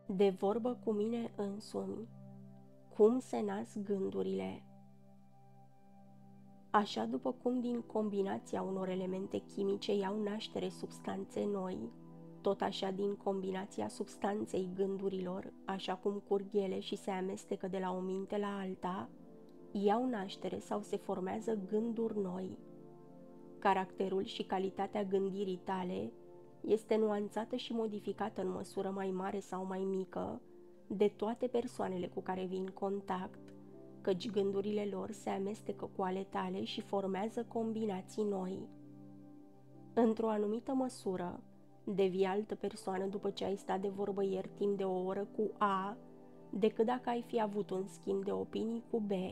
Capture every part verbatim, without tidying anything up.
De vorbă cu mine însumi, cum se nasc gândurile. Așa după cum din combinația unor elemente chimice iau naștere substanțe noi, tot așa din combinația substanței gândurilor, așa cum curg ele și se amestecă de la o minte la alta, iau naștere sau se formează gânduri noi. Caracterul și calitatea gândirii tale este nuanțată și modificată în măsură mai mare sau mai mică de toate persoanele cu care vin în contact, căci gândurile lor se amestecă cu ale tale și formează combinații noi. Într-o anumită măsură, devii altă persoană după ce ai stat de vorbă ieri timp de o oră cu A, decât dacă ai fi avut un schimb de opinii cu B.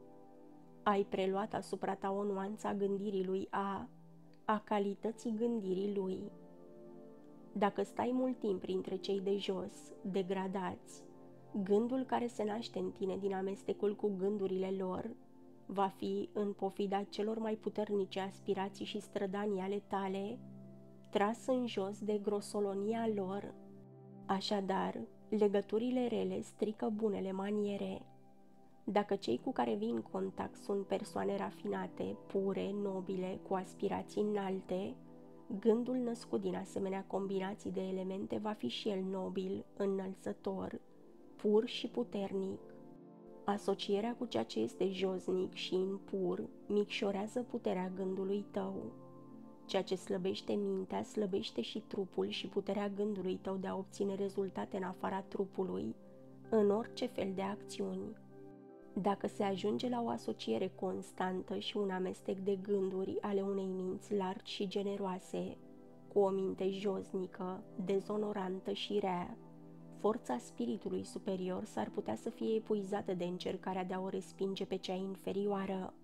Ai preluat asupra ta o nuanță a gândirii lui A, a calității gândirii lui. Dacă stai mult timp printre cei de jos, degradați, gândul care se naște în tine din amestecul cu gândurile lor va fi, în pofida celor mai puternice aspirații și strădanii ale tale, tras în jos de grosolonia lor. Așadar, legăturile rele strică bunele maniere. Dacă cei cu care vii în contact sunt persoane rafinate, pure, nobile, cu aspirații înalte, gândul născut din asemenea combinații de elemente va fi și el nobil, înălțător, pur și puternic. Asocierea cu ceea ce este josnic și impur micșorează puterea gândului tău. Ceea ce slăbește mintea, slăbește și trupul și puterea gândului tău de a obține rezultate în afara trupului, în orice fel de acțiuni. Dacă se ajunge la o asociere constantă și un amestec de gânduri ale unei minți largi și generoase, cu o minte josnică, dezonorantă și rea, forța spiritului superior s-ar putea să fie epuizată de încercarea de a o respinge pe cea inferioară.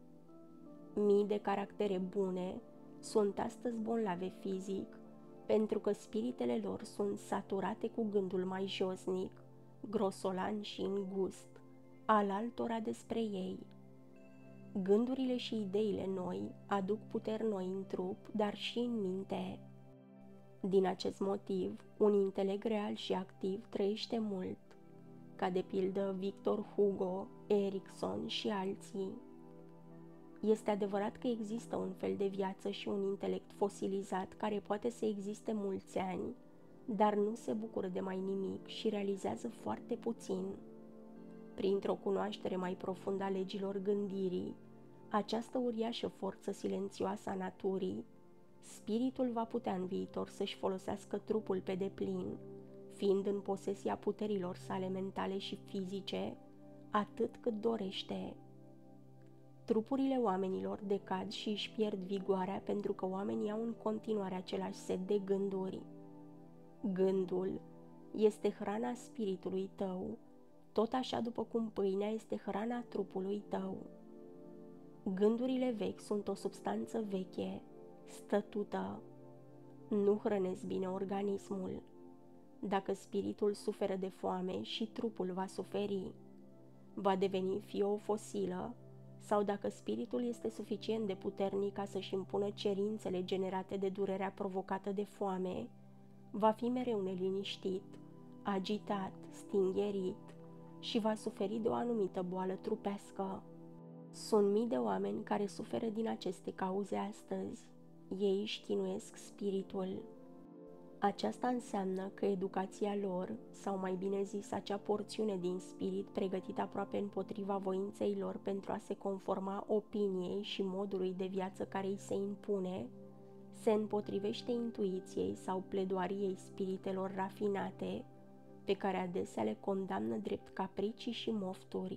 Mii de caractere bune sunt astăzi bolnave fizic, pentru că spiritele lor sunt saturate cu gândul mai josnic, grosolan și îngust al altora despre ei. Gândurile și ideile noi aduc puteri noi în trup, dar și în minte. Din acest motiv, un intelect real și activ trăiește mult, ca de pildă Victor Hugo, Erikson și alții. Este adevărat că există un fel de viață și un intelect fosilizat care poate să existe mulți ani, dar nu se bucură de mai nimic și realizează foarte puțin. Printr-o cunoaștere mai profundă a legilor gândirii, această uriașă forță silențioasă a naturii, spiritul va putea în viitor să-și folosească trupul pe deplin, fiind în posesia puterilor sale mentale și fizice, atât cât dorește. Trupurile oamenilor decad și își pierd vigoarea pentru că oamenii au în continuare același set de gânduri. Gândul este hrana spiritului tău, tot așa după cum pâinea este hrana trupului tău. Gândurile vechi sunt o substanță veche, stătută. Nu hrănesc bine organismul. Dacă spiritul suferă de foame, și trupul va suferi. Va deveni fie o fosilă, sau dacă spiritul este suficient de puternic ca să-și impună cerințele generate de durerea provocată de foame, va fi mereu neliniștit, agitat, stingherit și va suferi de o anumită boală trupească. Sunt mii de oameni care suferă din aceste cauze astăzi. Ei își chinuiesc spiritul. Aceasta înseamnă că educația lor, sau mai bine zis acea porțiune din spirit pregătită aproape împotriva voinței lor pentru a se conforma opiniei și modului de viață care îi se impune, se împotrivește intuiției sau pledoariei spiritelor rafinate, pe care adesea le condamnă drept capricii și mofturi.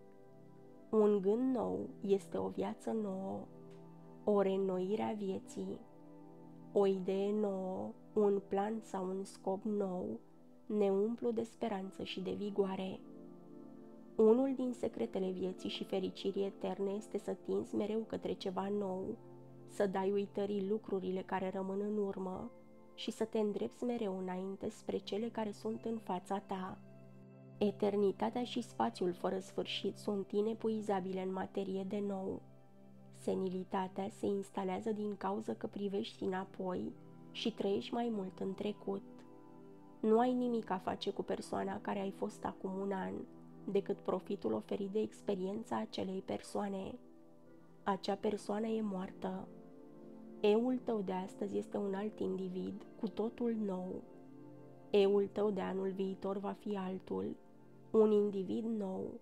Un gând nou este o viață nouă, o reînnoire a vieții. O idee nouă, un plan sau un scop nou ne umplu de speranță și de vigoare. Unul din secretele vieții și fericirii eterne este să tinzi mereu către ceva nou, să dai uitării lucrurile care rămân în urmă și să te îndrepți mereu înainte spre cele care sunt în fața ta. Eternitatea și spațiul fără sfârșit sunt inepuizabile în materie de nou. Senilitatea se instalează din cauză că privești înapoi și trăiești mai mult în trecut. Nu ai nimic a face cu persoana care ai fost acum un an, decât profitul oferit de experiența acelei persoane. Acea persoană e moartă. Eul tău de astăzi este un alt individ, cu totul nou. Eul tău de anul viitor va fi altul, un individ nou.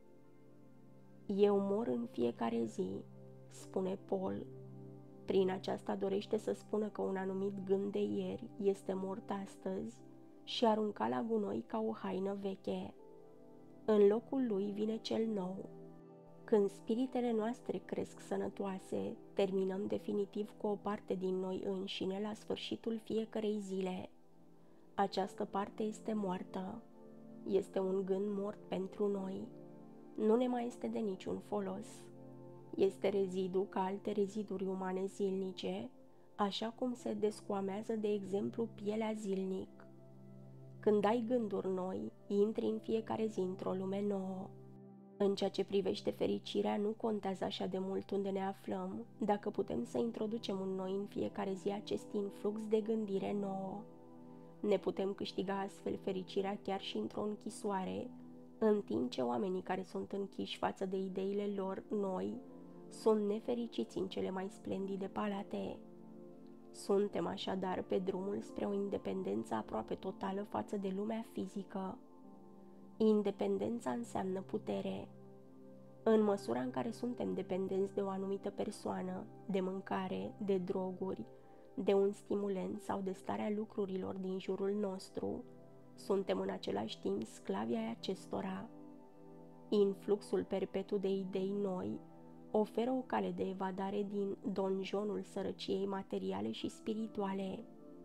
Eu mor în fiecare zi, spune Paul. Prin aceasta dorește să spună că un anumit gând de ieri este mort astăzi și aruncat la gunoi ca o haină veche. În locul lui vine cel nou. Când spiritele noastre cresc sănătoase, terminăm definitiv cu o parte din noi înșine la sfârșitul fiecărei zile. Această parte este moartă. Este un gând mort pentru noi. Nu ne mai este de niciun folos. Este rezidu ca alte reziduri umane zilnice, așa cum se descoamează, de exemplu, pielea zilnic. Când ai gânduri noi, intri în fiecare zi într-o lume nouă. În ceea ce privește fericirea, nu contează așa de mult unde ne aflăm, dacă putem să introducem în noi în fiecare zi acest influx de gândire nouă. Ne putem câștiga astfel fericirea chiar și într-o închisoare, în timp ce oamenii care sunt închiși față de ideile lor noi sunt nefericiți în cele mai splendide palate. Suntem așadar pe drumul spre o independență aproape totală față de lumea fizică. Independența înseamnă putere. În măsura în care suntem dependenți de o anumită persoană, de mâncare, de droguri, de un stimulent sau de starea lucrurilor din jurul nostru, suntem în același timp sclavi ai acestora. Influxul perpetu de idei noi oferă o cale de evadare din donjonul sărăciei materiale și spirituale.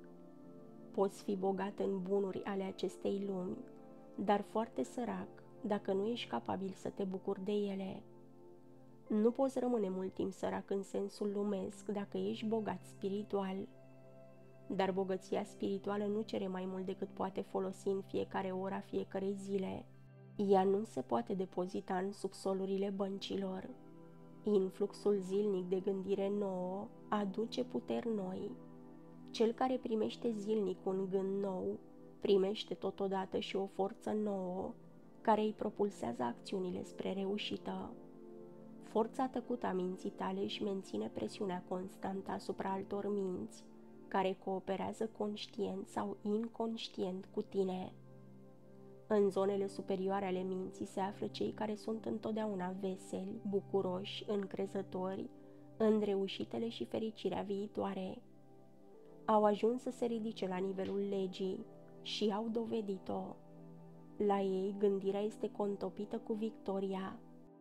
Poți fi bogat în bunuri ale acestei lumi, dar foarte sărac dacă nu ești capabil să te bucuri de ele. Nu poți rămâne mult timp sărac în sensul lumesc dacă ești bogat spiritual. Dar bogăția spirituală nu cere mai mult decât poate folosi în fiecare oră a fiecarei zile. Ea nu se poate depozita în subsolurile băncilor. Influxul zilnic de gândire nouă aduce puteri noi. Cel care primește zilnic un gând nou, primește totodată și o forță nouă, care îi propulsează acțiunile spre reușită. Forța tăcută a minții tale își menține presiunea constantă asupra altor minți, care cooperează conștient sau inconștient cu tine. În zonele superioare ale minții se află cei care sunt întotdeauna veseli, bucuroși, încrezători, în reușitele și fericirea viitoare. Au ajuns să se ridice la nivelul legii și au dovedit-o. La ei gândirea este contopită cu victoria.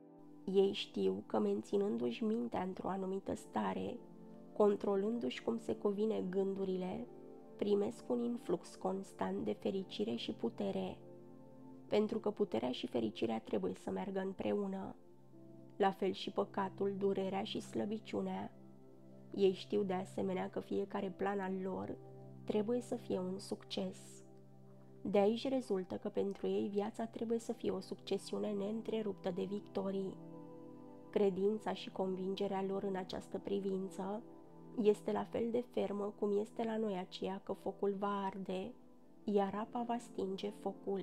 Ei știu că menținându-și mintea într-o anumită stare, controlându-și cum se cuvine gândurile, primesc un influx constant de fericire și putere. Pentru că puterea și fericirea trebuie să meargă împreună. La fel și păcatul, durerea și slăbiciunea. Ei știu de asemenea că fiecare plan al lor trebuie să fie un succes. De aici rezultă că pentru ei viața trebuie să fie o succesiune neîntreruptă de victorii. Credința și convingerea lor în această privință este la fel de fermă cum este la noi aceea că focul va arde, iar apa va stinge focul.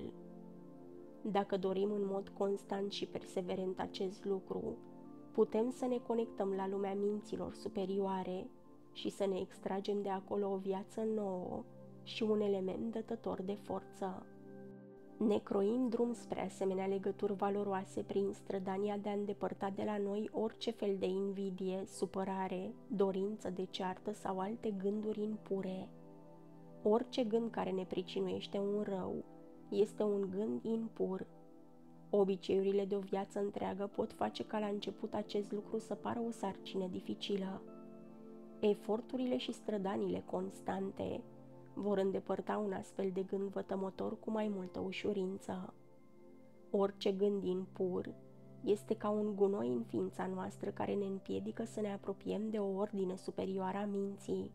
Dacă dorim în mod constant și perseverent acest lucru, putem să ne conectăm la lumea minților superioare și să ne extragem de acolo o viață nouă și un element dătător de forță. Ne croim drum spre asemenea legături valoroase prin strădania de a îndepărta de la noi orice fel de invidie, supărare, dorință de ceartă sau alte gânduri impure. Orice gând care ne pricinuiește un rău este un gând impur. Obiceiurile de o viață întreagă pot face ca la început acest lucru să pară o sarcină dificilă. Eforturile și strădanile constante vor îndepărta un astfel de gând vătămător cu mai multă ușurință. Orice gând impur este ca un gunoi în ființa noastră care ne împiedică să ne apropiem de o ordine superioară a minții.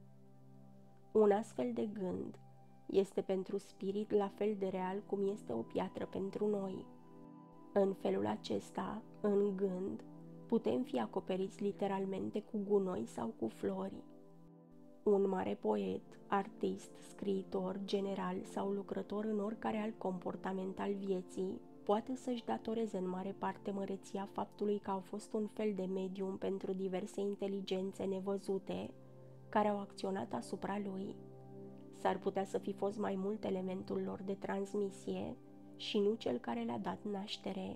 Un astfel de gând este pentru spirit la fel de real cum este o piatră pentru noi. În felul acesta, în gând, putem fi acoperiți literalmente cu gunoi sau cu flori. Un mare poet, artist, scriitor, general sau lucrător în oricare alt comportament al vieții poate să-și datoreze în mare parte măreția faptului că au fost un fel de medium pentru diverse inteligențe nevăzute care au acționat asupra lui. S-ar putea să fi fost mai mult elementul lor de transmisie și nu cel care le-a dat naștere.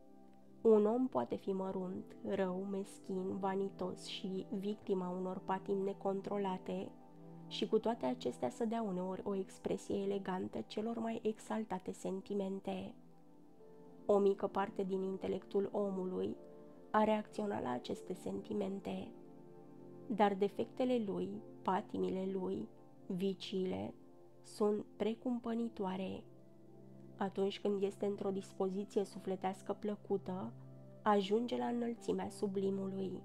Un om poate fi mărunt, rău, meschin, vanitos și victima unor patimi necontrolate și cu toate acestea să dea uneori o expresie elegantă celor mai exaltate sentimente. O mică parte din intelectul omului a reacționat la aceste sentimente, dar defectele lui, patimile lui, viciile, sunt precumpănitoare. Atunci când este într-o dispoziție sufletească plăcută, ajunge la înălțimea sublimului.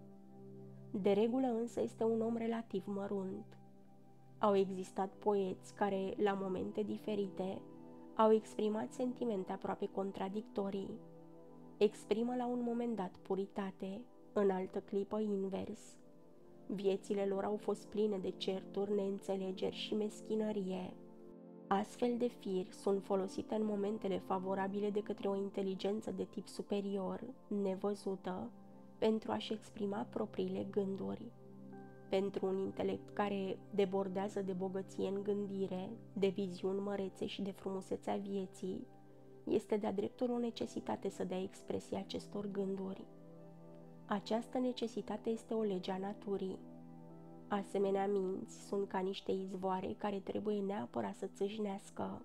De regulă însă este un om relativ mărunt. Au existat poeți care, la momente diferite, au exprimat sentimente aproape contradictorii. Exprimă la un moment dat puritate, în altă clipă invers. Viețile lor au fost pline de certuri, neînțelegeri și meschinărie. Astfel de firi sunt folosite în momentele favorabile de către o inteligență de tip superior, nevăzută, pentru a-și exprima propriile gânduri. Pentru un intelect care debordează de bogăție în gândire, de viziuni mărețe și de frumusețea vieții, este de-a dreptul o necesitate să dea expresie acestor gânduri. Această necesitate este o lege a naturii. Asemenea minți sunt ca niște izvoare care trebuie neapărat să țâșnească.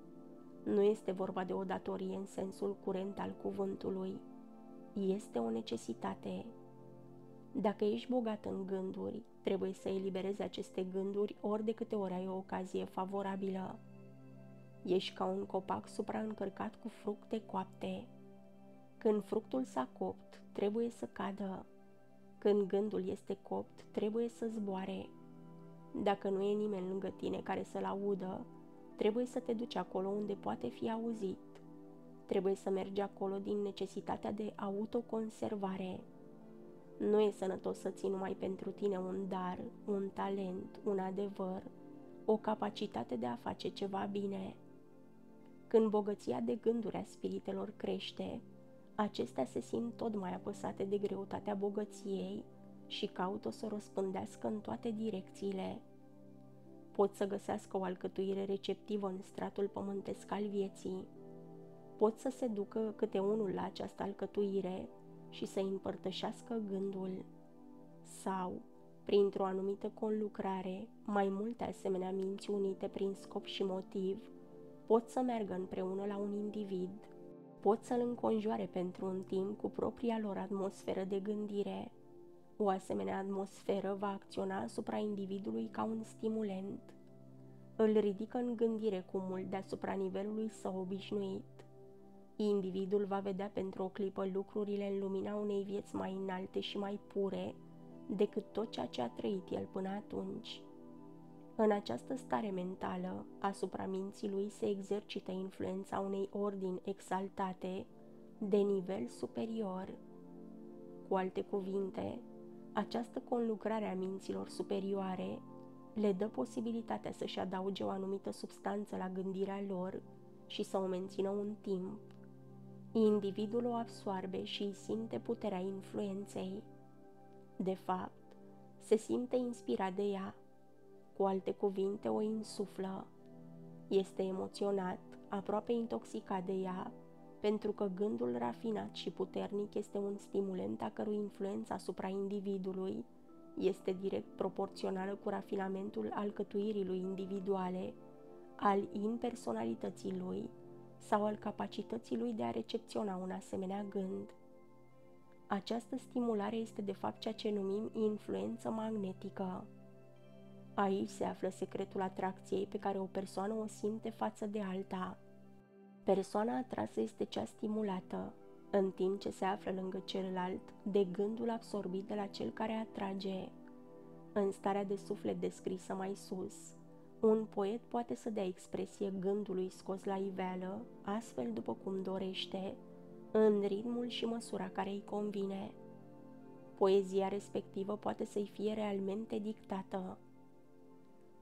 Nu este vorba de o datorie în sensul curent al cuvântului. Este o necesitate. Dacă ești bogat în gânduri, trebuie să eliberezi aceste gânduri ori de câte ori ai o ocazie favorabilă. Ești ca un copac supraîncărcat cu fructe coapte. Când fructul s-a copt, trebuie să cadă. Când gândul este copt, trebuie să zboare. Dacă nu e nimeni lângă tine care să-l audă, trebuie să te duci acolo unde poate fi auzit. Trebuie să mergi acolo din necesitatea de autoconservare. Nu e sănătos să ții numai pentru tine un dar, un talent, un adevăr, o capacitate de a face ceva bine. Când bogăția de gânduri a spiritelor crește, acestea se simt tot mai apăsate de greutatea bogăției și caută să o răspândească în toate direcțiile. Pot să găsească o alcătuire receptivă în stratul pământesc al vieții. Pot să se ducă câte unul la această alcătuire și să-i împărtășească gândul. Sau, printr-o anumită conlucrare, mai multe asemenea minți unite prin scop și motiv, pot să meargă împreună la un individ. Pot să-l înconjoare pentru un timp cu propria lor atmosferă de gândire. O asemenea atmosferă va acționa asupra individului ca un stimulent. Îl ridică în gândire cu mult deasupra nivelului său obișnuit. Individul va vedea pentru o clipă lucrurile în lumina unei vieți mai înalte și mai pure decât tot ceea ce a trăit el până atunci. În această stare mentală, asupra minții lui se exercită influența unei ordini exaltate de nivel superior. Cu alte cuvinte, această conlucrare a minților superioare le dă posibilitatea să-și adauge o anumită substanță la gândirea lor și să o mențină un timp. Individul o absoarbe și îi simte puterea influenței. De fapt, se simte inspirat de ea. Cu alte cuvinte, o insuflă. Este emoționat, aproape intoxicat de ea, pentru că gândul rafinat și puternic este un stimulent a cărui influență asupra individului este direct proporțională cu rafinamentul alcătuirii lui individuale, al impersonalității lui sau al capacității lui de a recepționa un asemenea gând. Această stimulare este de fapt ceea ce numim influență magnetică. Aici se află secretul atracției pe care o persoană o simte față de alta. Persoana atrasă este cea stimulată, în timp ce se află lângă celălalt, de gândul absorbit de la cel care atrage. În starea de suflet descrisă mai sus, un poet poate să dea expresie gândului scos la iveală, astfel după cum dorește, în ritmul și măsura care îi convine. Poezia respectivă poate să-i fie realmente dictată.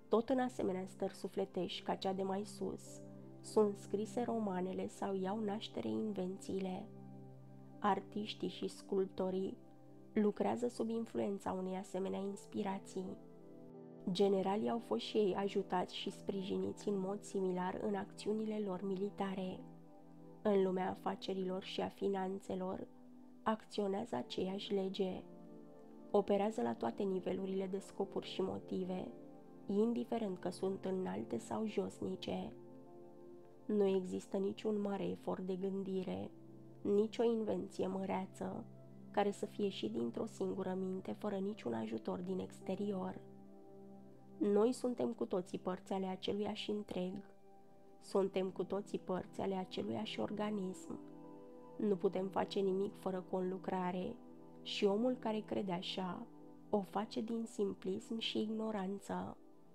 Tot în asemenea stări sufletești ca cea de mai sus, sunt scrise romanele sau iau naștere invențiile. Artiștii și sculptorii lucrează sub influența unei asemenea inspirații. Generalii au fost și ei ajutați și sprijiniți în mod similar în acțiunile lor militare. În lumea afacerilor și a finanțelor, acționează aceeași lege. Operează la toate nivelurile de scopuri și motive, indiferent că sunt înalte sau josnice. Nu există niciun mare efort de gândire, nicio invenție măreață, care să fie și dintr-o singură minte, fără niciun ajutor din exterior. Noi suntem cu toții părți ale aceluiași întreg. Suntem cu toții părți ale aceluiași organism. Nu putem face nimic fără conlucrare și omul care crede așa o face din simplism și ignoranță.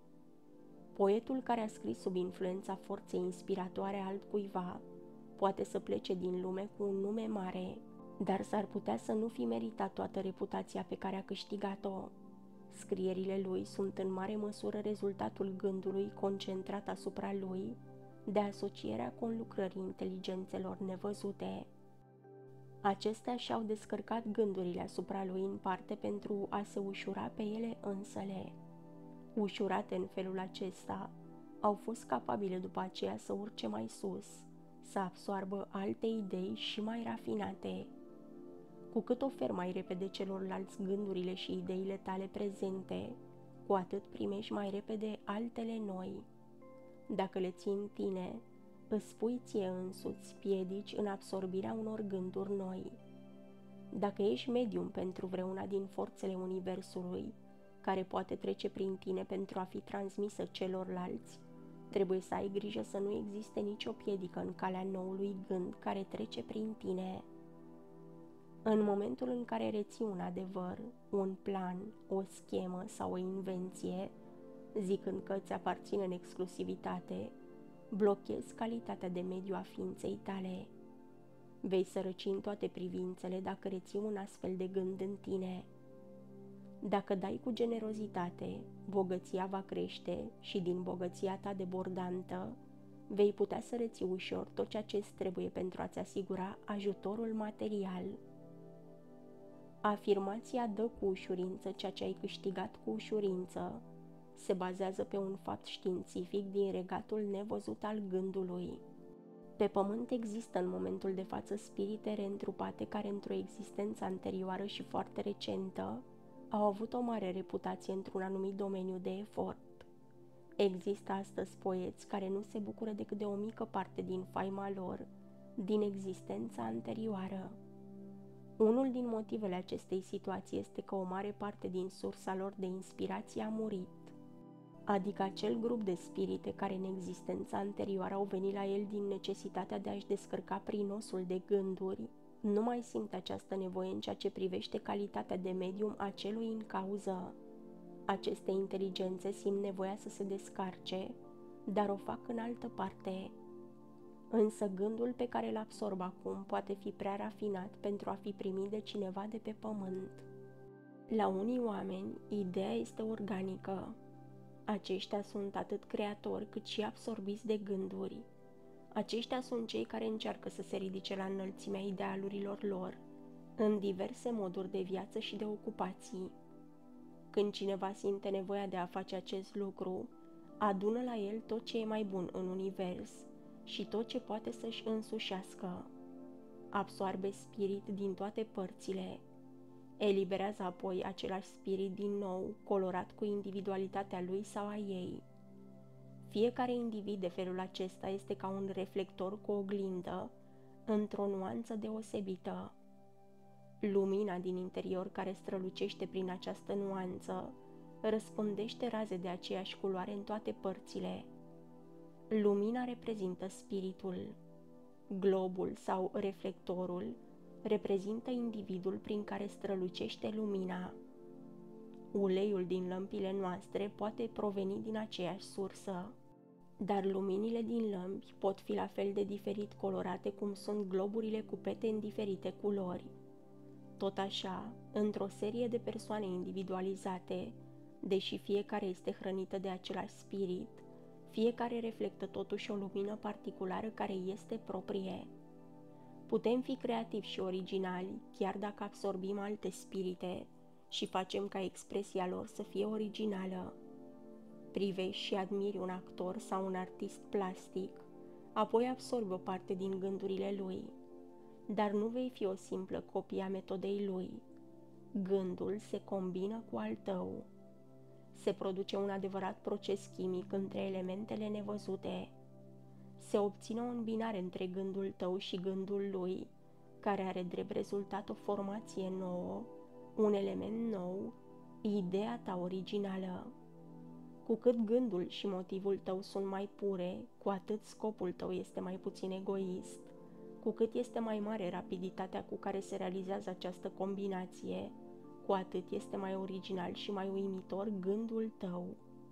Poetul care a scris sub influența forței inspiratoare altcuiva poate să plece din lume cu un nume mare, dar s-ar putea să nu fi meritat toată reputația pe care a câștigat-o. Scrierile lui sunt în mare măsură rezultatul gândului concentrat asupra lui, de asocierea conlucrării inteligențelor nevăzute. Acestea și-au descărcat gândurile asupra lui în parte pentru a se ușura pe ele însele. Ușurate în felul acesta, au fost capabile după aceea să urce mai sus, să absoarbă alte idei și mai rafinate. Cu cât oferi mai repede celorlalți gândurile și ideile tale prezente, cu atât primești mai repede altele noi. Dacă le ții în tine, îți pui ție însuți piedici în absorbirea unor gânduri noi. Dacă ești medium pentru vreuna din forțele universului, care poate trece prin tine pentru a fi transmisă celorlalți, trebuie să ai grijă să nu existe nicio piedică în calea noului gând care trece prin tine. În momentul în care reții un adevăr, un plan, o schemă sau o invenție, zicând că îți aparține în exclusivitate, blochezi calitatea de mediu a ființei tale. Vei sărăci în toate privințele dacă reții un astfel de gând în tine. Dacă dai cu generozitate, bogăția va crește și din bogăția ta debordantă vei putea să reții ușor tot ceea ce îți trebuie pentru a-ți asigura ajutorul material. Afirmația "dă cu ușurință ceea ce ai câștigat cu ușurință" se bazează pe un fapt științific din regatul nevăzut al gândului. Pe pământ există în momentul de față spirite reîntrupate care într-o existență anterioară și foarte recentă au avut o mare reputație într-un anumit domeniu de efort. Există astăzi poeți care nu se bucură decât de o mică parte din faima lor, din existența anterioară. Unul din motivele acestei situații este că o mare parte din sursa lor de inspirație a murit, adică acel grup de spirite care în existența anterioară au venit la el din necesitatea de a-și descărca prinosul de gânduri, nu mai simt această nevoie în ceea ce privește calitatea de medium a celui în cauză. Aceste inteligențe simt nevoia să se descarce, dar o fac în altă parte. Însă gândul pe care îl absorb acum poate fi prea rafinat pentru a fi primit de cineva de pe pământ. La unii oameni, ideea este organică. Aceștia sunt atât creatori cât și absorbiți de gânduri. Aceștia sunt cei care încearcă să se ridice la înălțimea idealurilor lor, în diverse moduri de viață și de ocupații. Când cineva simte nevoia de a face acest lucru, adună la el tot ce e mai bun în univers și tot ce poate să-și însușească. Absoarbe spirit din toate părțile. Eliberează apoi același spirit din nou, colorat cu individualitatea lui sau a ei. Fiecare individ de felul acesta este ca un reflector cu oglindă, într-o nuanță deosebită. Lumina din interior care strălucește prin această nuanță răspândește raze de aceeași culoare în toate părțile. Lumina reprezintă spiritul. Globul sau reflectorul reprezintă individul prin care strălucește lumina. Uleiul din lămpile noastre poate proveni din aceeași sursă, dar luminile din lămpi pot fi la fel de diferit colorate cum sunt globurile cu pete în diferite culori. Tot așa, într-o serie de persoane individualizate, Deși fiecare este hrănită de același spirit, fiecare reflectă totuși o lumină particulară care este proprie. Putem fi creativi și originali, chiar dacă absorbim alte spirite și facem ca expresia lor să fie originală. Privești și admiri un actor sau un artist plastic, apoi absorbi o parte din gândurile lui, dar nu vei fi o simplă copie a metodei lui. Gândul se combină cu al tău. Se produce un adevărat proces chimic între elementele nevăzute. Se obține o îmbinare între gândul tău și gândul lui, care are drept rezultat o formație nouă, un element nou, ideea ta originală. Cu cât gândul și motivul tău sunt mai pure, cu atât scopul tău este mai puțin egoist. Cu cât este mai mare rapiditatea cu care se realizează această combinație, cu atât este mai original și mai uimitor gândul tău.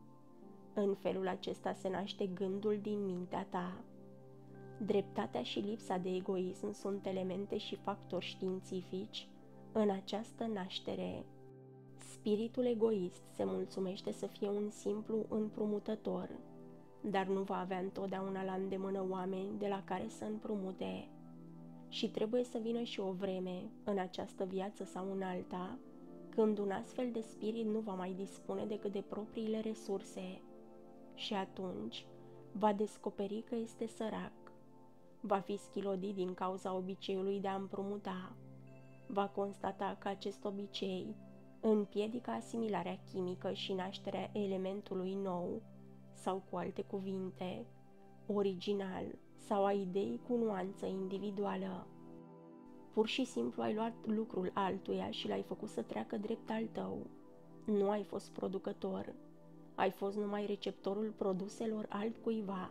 În felul acesta se naște gândul din mintea ta. Dreptatea și lipsa de egoism sunt elemente și factori științifici în această naștere. Spiritul egoist se mulțumește să fie un simplu împrumutător, dar nu va avea întotdeauna la îndemână oameni de la care să împrumute. Și trebuie să vină și o vreme, în această viață sau în alta, când un astfel de spirit nu va mai dispune decât de propriile resurse. Și atunci va descoperi că este sărac. Va fi schilodit din cauza obiceiului de a împrumuta. Va constata că acest obicei împiedică asimilarea chimică și nașterea elementului nou, sau cu alte cuvinte, original, sau a ideii cu nuanță individuală. Pur și simplu ai luat lucrul altuia și l-ai făcut să treacă drept al tău. Nu ai fost producător, ai fost numai receptorul produselor altcuiva.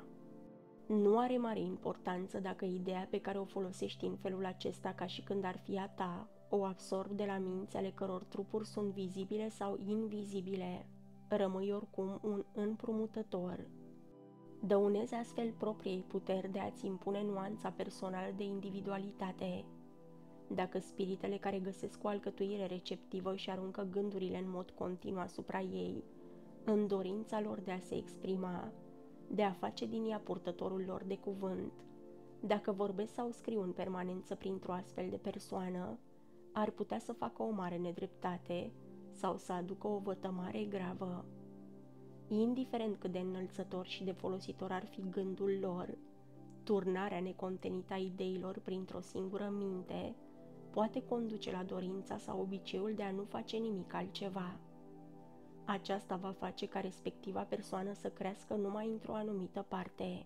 Nu are mare importanță dacă ideea pe care o folosești în felul acesta ca și când ar fi a ta, o absorbi de la minți ale căror trupuri sunt vizibile sau invizibile. Rămâi oricum un împrumutător. Dăunezi astfel propriei puteri de a-ți impune nuanța personală de individualitate. Dacă spiritele care găsesc o alcătuire receptivă și aruncă gândurile în mod continuu asupra ei, în dorința lor de a se exprima, de a face din ea purtătorul lor de cuvânt, dacă vorbesc sau scriu în permanență printr-o astfel de persoană, ar putea să facă o mare nedreptate sau să aducă o vătămare gravă. Indiferent cât de înălțător și de folositor ar fi gândul lor, turnarea necontenită a ideilor printr-o singură minte poate conduce la dorința sau obiceiul de a nu face nimic altceva. Aceasta va face ca respectiva persoană să crească numai într-o anumită parte.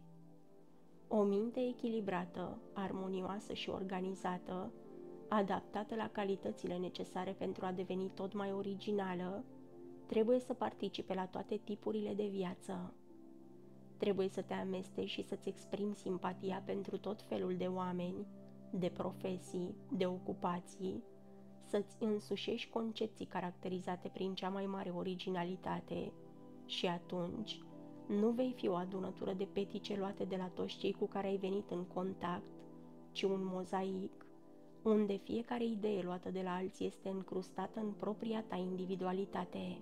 O minte echilibrată, armonioasă și organizată, adaptată la calitățile necesare pentru a deveni tot mai originală, trebuie să participe la toate tipurile de viață. Trebuie să te amesteci și să-ți exprimi simpatia pentru tot felul de oameni, de profesii, de ocupații, să-ți însușești concepții caracterizate prin cea mai mare originalitate și atunci nu vei fi o adunătură de petice luate de la toți cei cu care ai venit în contact, ci un mozaic, unde fiecare idee luată de la alții este încrustată în propria ta individualitate.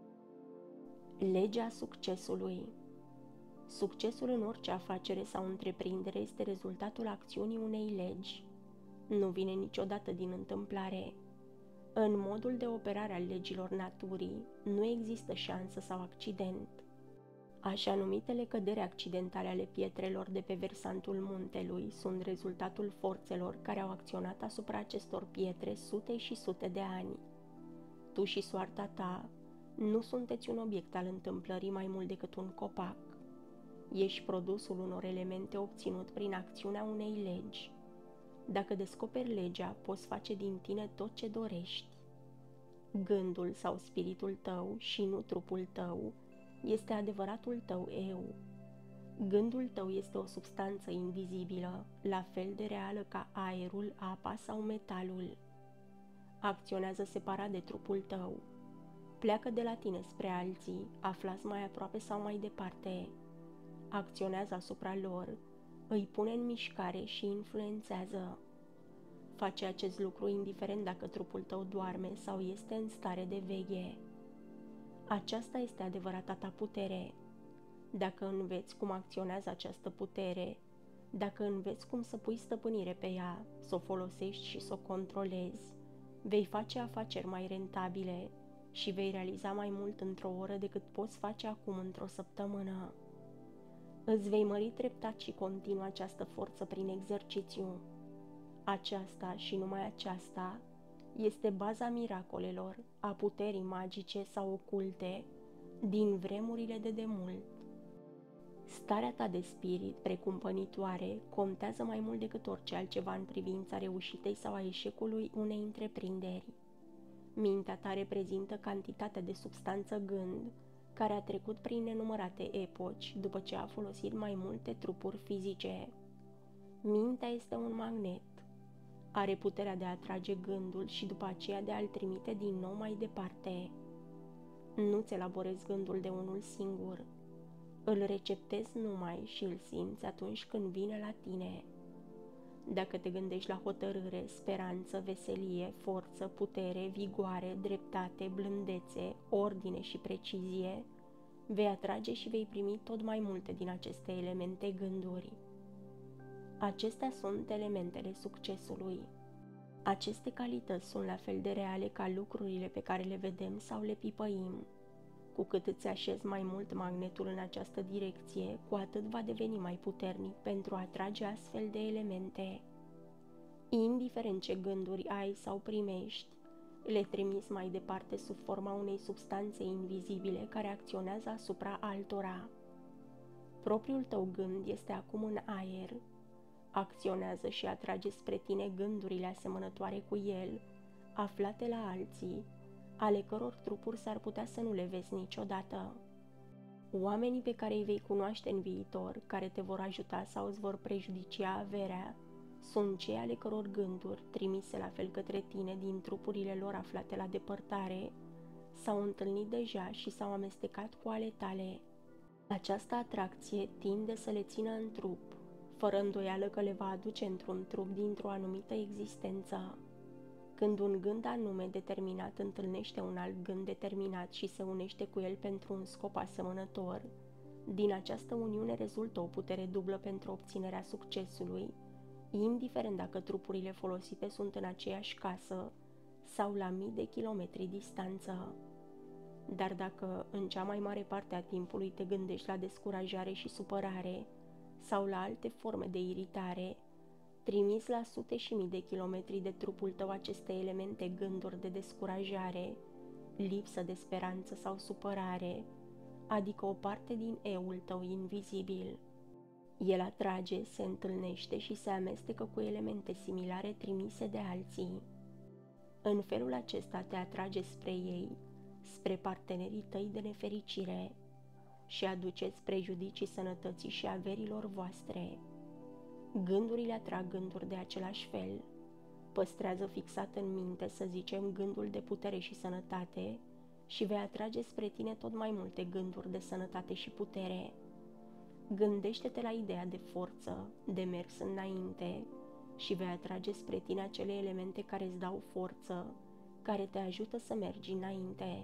Legea succesului. Succesul în orice afacere sau întreprindere este rezultatul acțiunii unei legi. Nu vine niciodată din întâmplare. În modul de operare al legilor naturii nu există șansă sau accident. Așa numitele căderi accidentale ale pietrelor de pe versantul muntelui sunt rezultatul forțelor care au acționat asupra acestor pietre sute și sute de ani. Tu și soarta ta nu sunteți un obiect al întâmplării mai mult decât un copac. Ești produsul unor elemente obținut prin acțiunea unei legi. Dacă descoperi legea, poți face din tine tot ce dorești. Gândul sau spiritul tău și nu trupul tău este adevăratul tău eu. Gândul tău este o substanță invizibilă, la fel de reală ca aerul, apa sau metalul. Acționează separat de trupul tău. Pleacă de la tine spre alții, aflați mai aproape sau mai departe. Acționează asupra lor, îi pune în mișcare și influențează. Face acest lucru indiferent dacă trupul tău doarme sau este în stare de veche. Aceasta este adevărata ta putere. Dacă înveți cum acționează această putere, dacă înveți cum să pui stăpânire pe ea, să o folosești și să o controlezi, vei face afaceri mai rentabile și vei realiza mai mult într-o oră decât poți face acum într-o săptămână. Îți vei mări treptat și continuu această forță prin exercițiu. Aceasta și numai aceasta este baza miracolelor, a puterii magice sau oculte din vremurile de demult. Starea ta de spirit precumpănitoare contează mai mult decât orice altceva în privința reușitei sau a eșecului unei întreprinderi. Mintea ta reprezintă cantitatea de substanță gând care a trecut prin nenumărate epoci după ce a folosit mai multe trupuri fizice. Mintea este un magnet. Are puterea de a atrage gândul și după aceea de a-l trimite din nou mai departe. Nu-ți elaborezi gândul de unul singur. Îl receptezi numai și îl simți atunci când vine la tine. Dacă te gândești la hotărâre, speranță, veselie, forță, putere, vigoare, dreptate, blândețe, ordine și precizie, vei atrage și vei primi tot mai multe din aceste elemente gânduri. Acestea sunt elementele succesului. Aceste calități sunt la fel de reale ca lucrurile pe care le vedem sau le pipăim. Cu cât îți așezi mai mult magnetul în această direcție, cu atât va deveni mai puternic pentru a atrage astfel de elemente. Indiferent ce gânduri ai sau primești, le trimiți mai departe sub forma unei substanțe invizibile care acționează asupra altora. Propriul tău gând este acum în aer. Acționează și atrage spre tine gândurile asemănătoare cu el, aflate la alții, ale căror trupuri s-ar putea să nu le vezi niciodată. Oamenii pe care îi vei cunoaște în viitor, care te vor ajuta sau îți vor prejudicia averea, sunt cei ale căror gânduri, trimise la fel către tine din trupurile lor aflate la depărtare, s-au întâlnit deja și s-au amestecat cu ale tale. Această atracție tinde să le țină în trup, fără îndoială că le va aduce într-un trup dintr-o anumită existență. Când un gând anume determinat întâlnește un alt gând determinat și se unește cu el pentru un scop asemănător, din această uniune rezultă o putere dublă pentru obținerea succesului, indiferent dacă trupurile folosite sunt în aceeași casă sau la mii de kilometri distanță. Dar dacă în cea mai mare parte a timpului te gândești la descurajare și supărare sau la alte forme de iritare, trimiți la sute și mii de kilometri de trupul tău aceste elemente gânduri de descurajare, lipsă de speranță sau supărare, adică o parte din eul tău invizibil. El atrage, se întâlnește și se amestecă cu elemente similare trimise de alții. În felul acesta te atrage spre ei, spre partenerii tăi de nefericire și aduceți prejudicii sănătății și averilor voastre. Gândurile atrag gânduri de același fel. Păstrează fixat în minte, să zicem, gândul de putere și sănătate și vei atrage spre tine tot mai multe gânduri de sănătate și putere. Gândește-te la ideea de forță, de mers înainte și vei atrage spre tine acele elemente care îți dau forță, care te ajută să mergi înainte.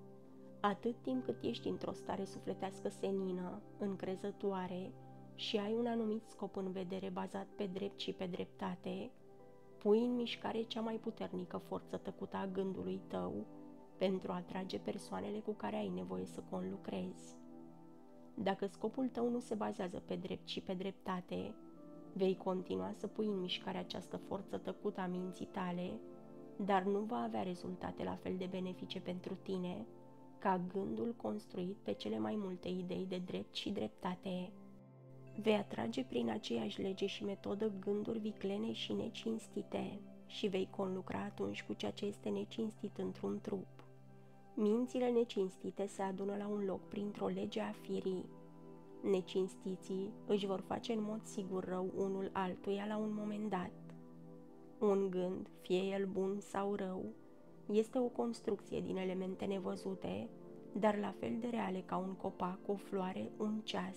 Atât timp cât ești într-o stare sufletească senină, încrezătoare și ai un anumit scop în vedere bazat pe drept și pe dreptate, pui în mișcare cea mai puternică forță tăcută a gândului tău pentru a atrage persoanele cu care ai nevoie să conlucrezi. Dacă scopul tău nu se bazează pe drept și pe dreptate, vei continua să pui în mișcare această forță tăcută a minții tale, dar nu va avea rezultate la fel de benefice pentru tine ca gândul construit pe cele mai multe idei de drept și dreptate. Vei atrage prin aceeași lege și metodă gânduri viclene și necinstite și vei conlucra atunci cu ceea ce este necinstit într-un trup. Mințile necinstite se adună la un loc printr-o lege a firii. Necinstiții își vor face în mod sigur rău unul altuia la un moment dat. Un gând, fie el bun sau rău, este o construcție din elemente nevăzute, dar la fel de reale ca un copac, o floare, un ceas.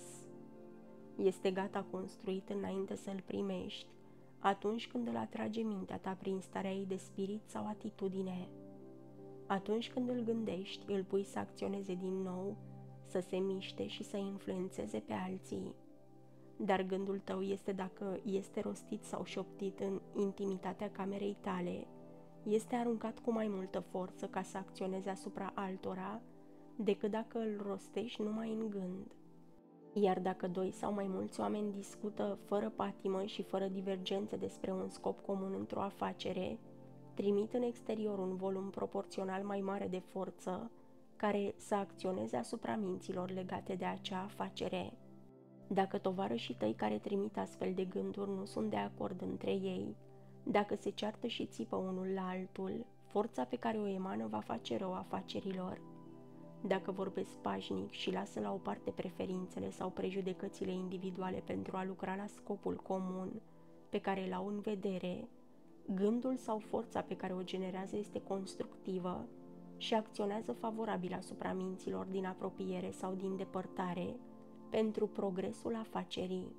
Este gata construit înainte să-l primești, atunci când îl atrage mintea ta prin starea ei de spirit sau atitudine. Atunci când îl gândești, îl pui să acționeze din nou, să se miște și să influențeze pe alții. Dar gândul tău este, dacă este rostit sau șoptit în intimitatea camerei tale, este aruncat cu mai multă forță ca să acționeze asupra altora, decât dacă îl rostești numai în gând. Iar dacă doi sau mai mulți oameni discută fără patimă și fără divergențe despre un scop comun într-o afacere, trimit în exterior un volum proporțional mai mare de forță care să acționeze asupra minților legate de acea afacere. Dacă tovarășii tăi care trimit astfel de gânduri nu sunt de acord între ei, dacă se ceartă și țipă unul la altul, forța pe care o emană va face rău afacerilor. Dacă vorbesc pașnic și lasă la o parte preferințele sau prejudecățile individuale pentru a lucra la scopul comun pe care îl au în vedere, gândul sau forța pe care o generează este constructivă și acționează favorabil asupra minților din apropiere sau din depărtare pentru progresul afacerii.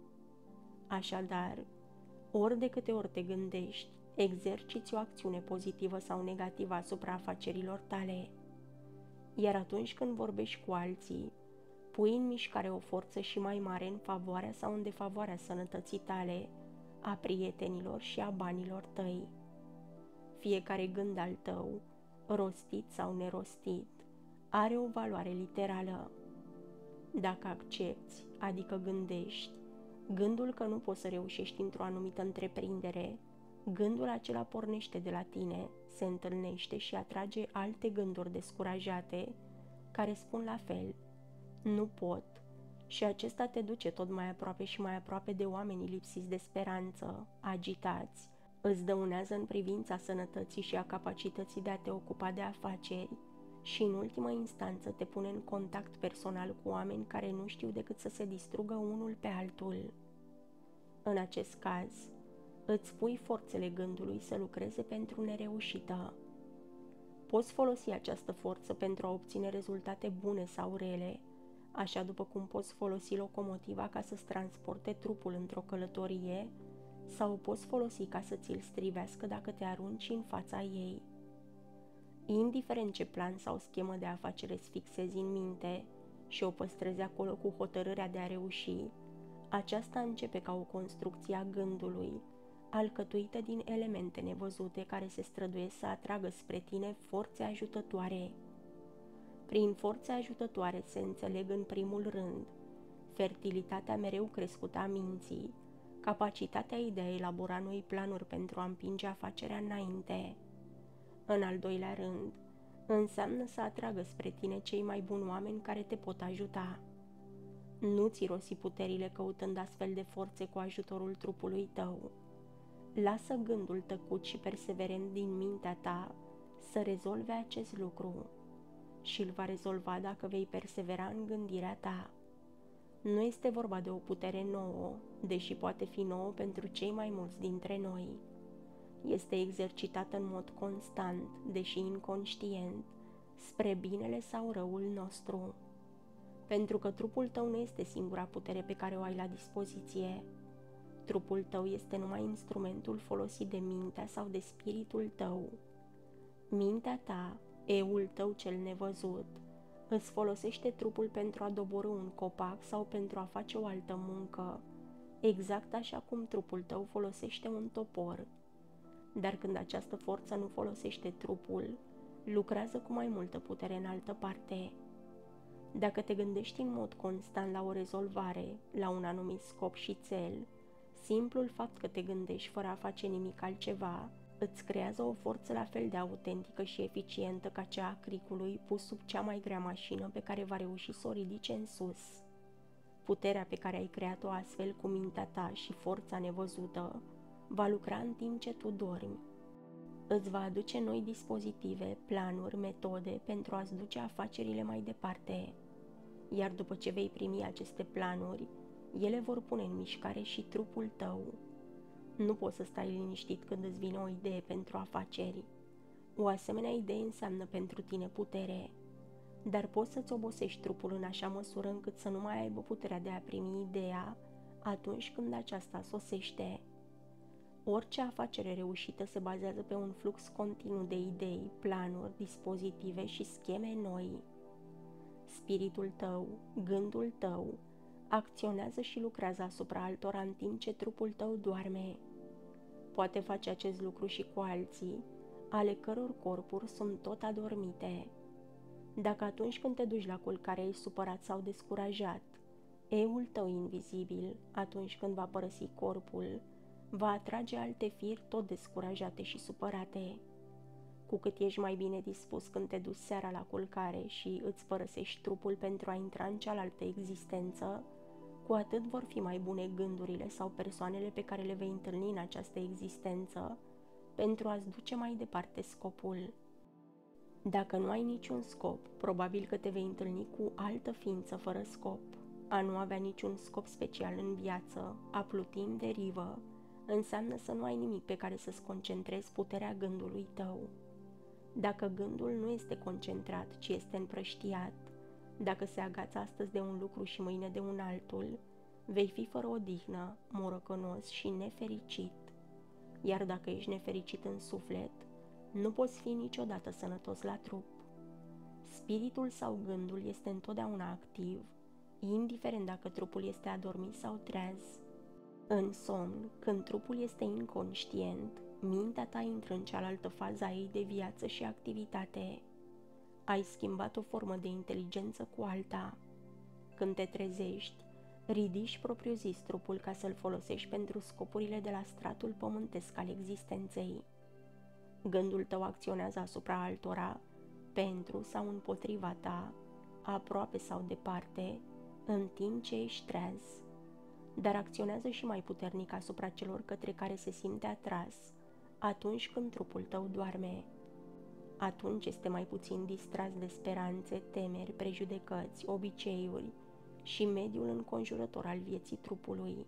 Așadar, ori de câte ori te gândești, exerciți o acțiune pozitivă sau negativă asupra afacerilor tale. Iar atunci când vorbești cu alții, pui în mișcare o forță și mai mare în favoarea sau în defavoarea sănătății tale, a prietenilor și a banilor tăi. Fiecare gând al tău, rostit sau nerostit, are o valoare literală. Dacă accepti, adică gândești, gândul că nu poți să reușești într-o anumită întreprindere, gândul acela pornește de la tine, se întâlnește și atrage alte gânduri descurajate care spun la fel, nu pot, și acesta te duce tot mai aproape și mai aproape de oamenii lipsiți de speranță, agitați, îți dăunează în privința sănătății și a capacității de a te ocupa de afaceri și în ultimă instanță te pune în contact personal cu oameni care nu știu decât să se distrugă unul pe altul. În acest caz, îți pui forțele gândului să lucreze pentru nereușită. Poți folosi această forță pentru a obține rezultate bune sau rele, așa după cum poți folosi locomotiva ca să-ți transporte trupul într-o călătorie sau o poți folosi ca să ți-l strivească dacă te arunci în fața ei. Indiferent ce plan sau schemă de afacere îți fixezi în minte și o păstrezi acolo cu hotărârea de a reuși, aceasta începe ca o construcție a gândului, alcătuită din elemente nevăzute care se străduiesc să atragă spre tine forțe ajutătoare. Prin forțe ajutătoare se înțeleg în primul rând fertilitatea mereu crescută a minții, capacitatea ei de a elabora noi planuri pentru a împinge afacerea înainte. În al doilea rând, înseamnă să atragă spre tine cei mai buni oameni care te pot ajuta. Nu-ți irosi puterile căutând astfel de forțe cu ajutorul trupului tău. Lasă gândul tăcut și perseverent din mintea ta să rezolve acest lucru și îl va rezolva dacă vei persevera în gândirea ta. Nu este vorba de o putere nouă, deși poate fi nouă pentru cei mai mulți dintre noi. Este exercitată în mod constant, deși inconștient, spre binele sau răul nostru. Pentru că trupul tău nu este singura putere pe care o ai la dispoziție. Trupul tău este numai instrumentul folosit de mintea sau de spiritul tău. Mintea ta, eul tău cel nevăzut, îți folosește trupul pentru a doborî un copac sau pentru a face o altă muncă, exact așa cum trupul tău folosește un topor. Dar când această forță nu folosește trupul, lucrează cu mai multă putere în altă parte. Dacă te gândești în mod constant la o rezolvare, la un anumit scop și țel, simplul fapt că te gândești fără a face nimic altceva, îți creează o forță la fel de autentică și eficientă ca cea a cricului pus sub cea mai grea mașină pe care va reuși să o ridice în sus. Puterea pe care ai creat-o astfel cu mintea ta și forța nevăzută va lucra în timp ce tu dormi. Îți va aduce noi dispozitive, planuri, metode pentru a-ți duce afacerile mai departe. Iar după ce vei primi aceste planuri, ele vor pune în mișcare și trupul tău. Nu poți să stai liniștit când îți vine o idee pentru afaceri. O asemenea idee înseamnă pentru tine putere, dar poți să-ți obosești trupul în așa măsură încât să nu mai aibă puterea de a primi ideea atunci când aceasta sosește. Orice afacere reușită se bazează pe un flux continuu de idei, planuri, dispozitive și scheme noi. Spiritul tău, gândul tău, acționează și lucrează asupra altora în timp ce trupul tău doarme. Poate face acest lucru și cu alții, ale căror corpuri sunt tot adormite. Dacă atunci când te duci la culcare ești supărat sau descurajat, eul tău invizibil, atunci când va părăsi corpul, va atrage alte firi tot descurajate și supărate. Cu cât ești mai bine dispus când te duci seara la culcare și îți părăsești trupul pentru a intra în cealaltă existență, cu atât vor fi mai bune gândurile sau persoanele pe care le vei întâlni în această existență pentru a-ți duce mai departe scopul. Dacă nu ai niciun scop, probabil că te vei întâlni cu altă ființă fără scop. A nu avea niciun scop special în viață, a pluti în derivă, înseamnă să nu ai nimic pe care să-ți concentrezi puterea gândului tău. Dacă gândul nu este concentrat, ci este împrăștiat, dacă se agață astăzi de un lucru și mâine de un altul, vei fi fără odihnă, morocănos și nefericit. Iar dacă ești nefericit în suflet, nu poți fi niciodată sănătos la trup. Spiritul sau gândul este întotdeauna activ, indiferent dacă trupul este adormit sau treaz. În somn, când trupul este inconștient, mintea ta intră în cealaltă fază a ei de viață și activitate. Ai schimbat o formă de inteligență cu alta. Când te trezești, ridici propriu-zis trupul ca să-l folosești pentru scopurile de la stratul pământesc al existenței. Gândul tău acționează asupra altora, pentru sau împotriva ta, aproape sau departe, în timp ce ești treaz, dar acționează și mai puternic asupra celor către care se simte atras, atunci când trupul tău doarme. Atunci este mai puțin distras de speranțe, temeri, prejudecăți, obiceiuri și mediul înconjurător al vieții trupului.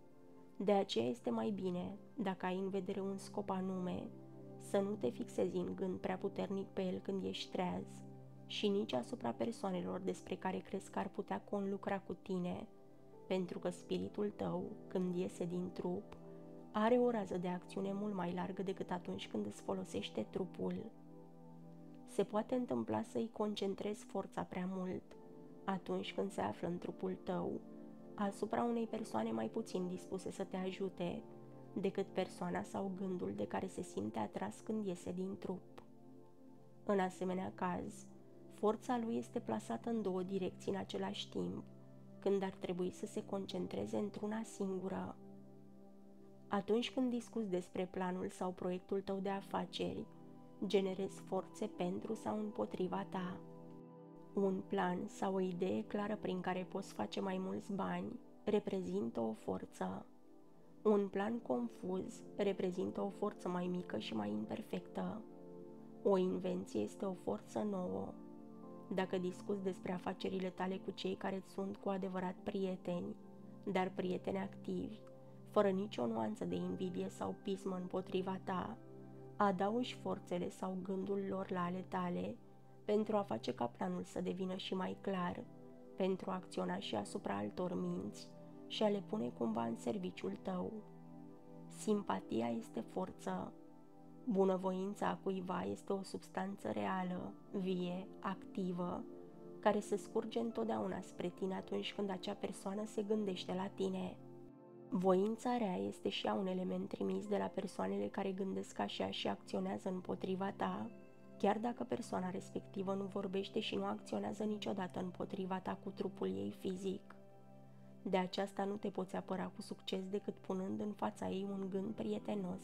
De aceea este mai bine, dacă ai în vedere un scop anume, să nu te fixezi în gând prea puternic pe el când ești treaz și nici asupra persoanelor despre care crezi că ar putea conlucra cu tine, pentru că spiritul tău, când iese din trup, are o rază de acțiune mult mai largă decât atunci când îți folosește trupul. Se poate întâmpla să-i concentrezi forța prea mult, atunci când se află în trupul tău, asupra unei persoane mai puțin dispuse să te ajute, decât persoana sau gândul de care se simte atras când iese din trup. În asemenea caz, forța lui este plasată în două direcții în același timp, când ar trebui să se concentreze într-una singură. Atunci când discuți despre planul sau proiectul tău de afaceri, generezi forțe pentru sau împotriva ta. Un plan sau o idee clară prin care poți face mai mulți bani reprezintă o forță. Un plan confuz reprezintă o forță mai mică și mai imperfectă. O invenție este o forță nouă. Dacă discuți despre afacerile tale cu cei care îți sunt cu adevărat prieteni, dar prieteni activi, fără nicio nuanță de invidie sau pismă împotriva ta, adaugi forțele sau gândul lor la ale tale pentru a face ca planul să devină și mai clar, pentru a acționa și asupra altor minți și a le pune cumva în serviciul tău. Simpatia este forță. Bunăvoința a cuiva este o substanță reală, vie, activă, care se scurge întotdeauna spre tine atunci când acea persoană se gândește la tine. Voința rea este și ea un element trimis de la persoanele care gândesc așa și acționează împotriva ta, chiar dacă persoana respectivă nu vorbește și nu acționează niciodată împotriva ta cu trupul ei fizic. De aceasta nu te poți apăra cu succes decât punând în fața ei un gând prietenos.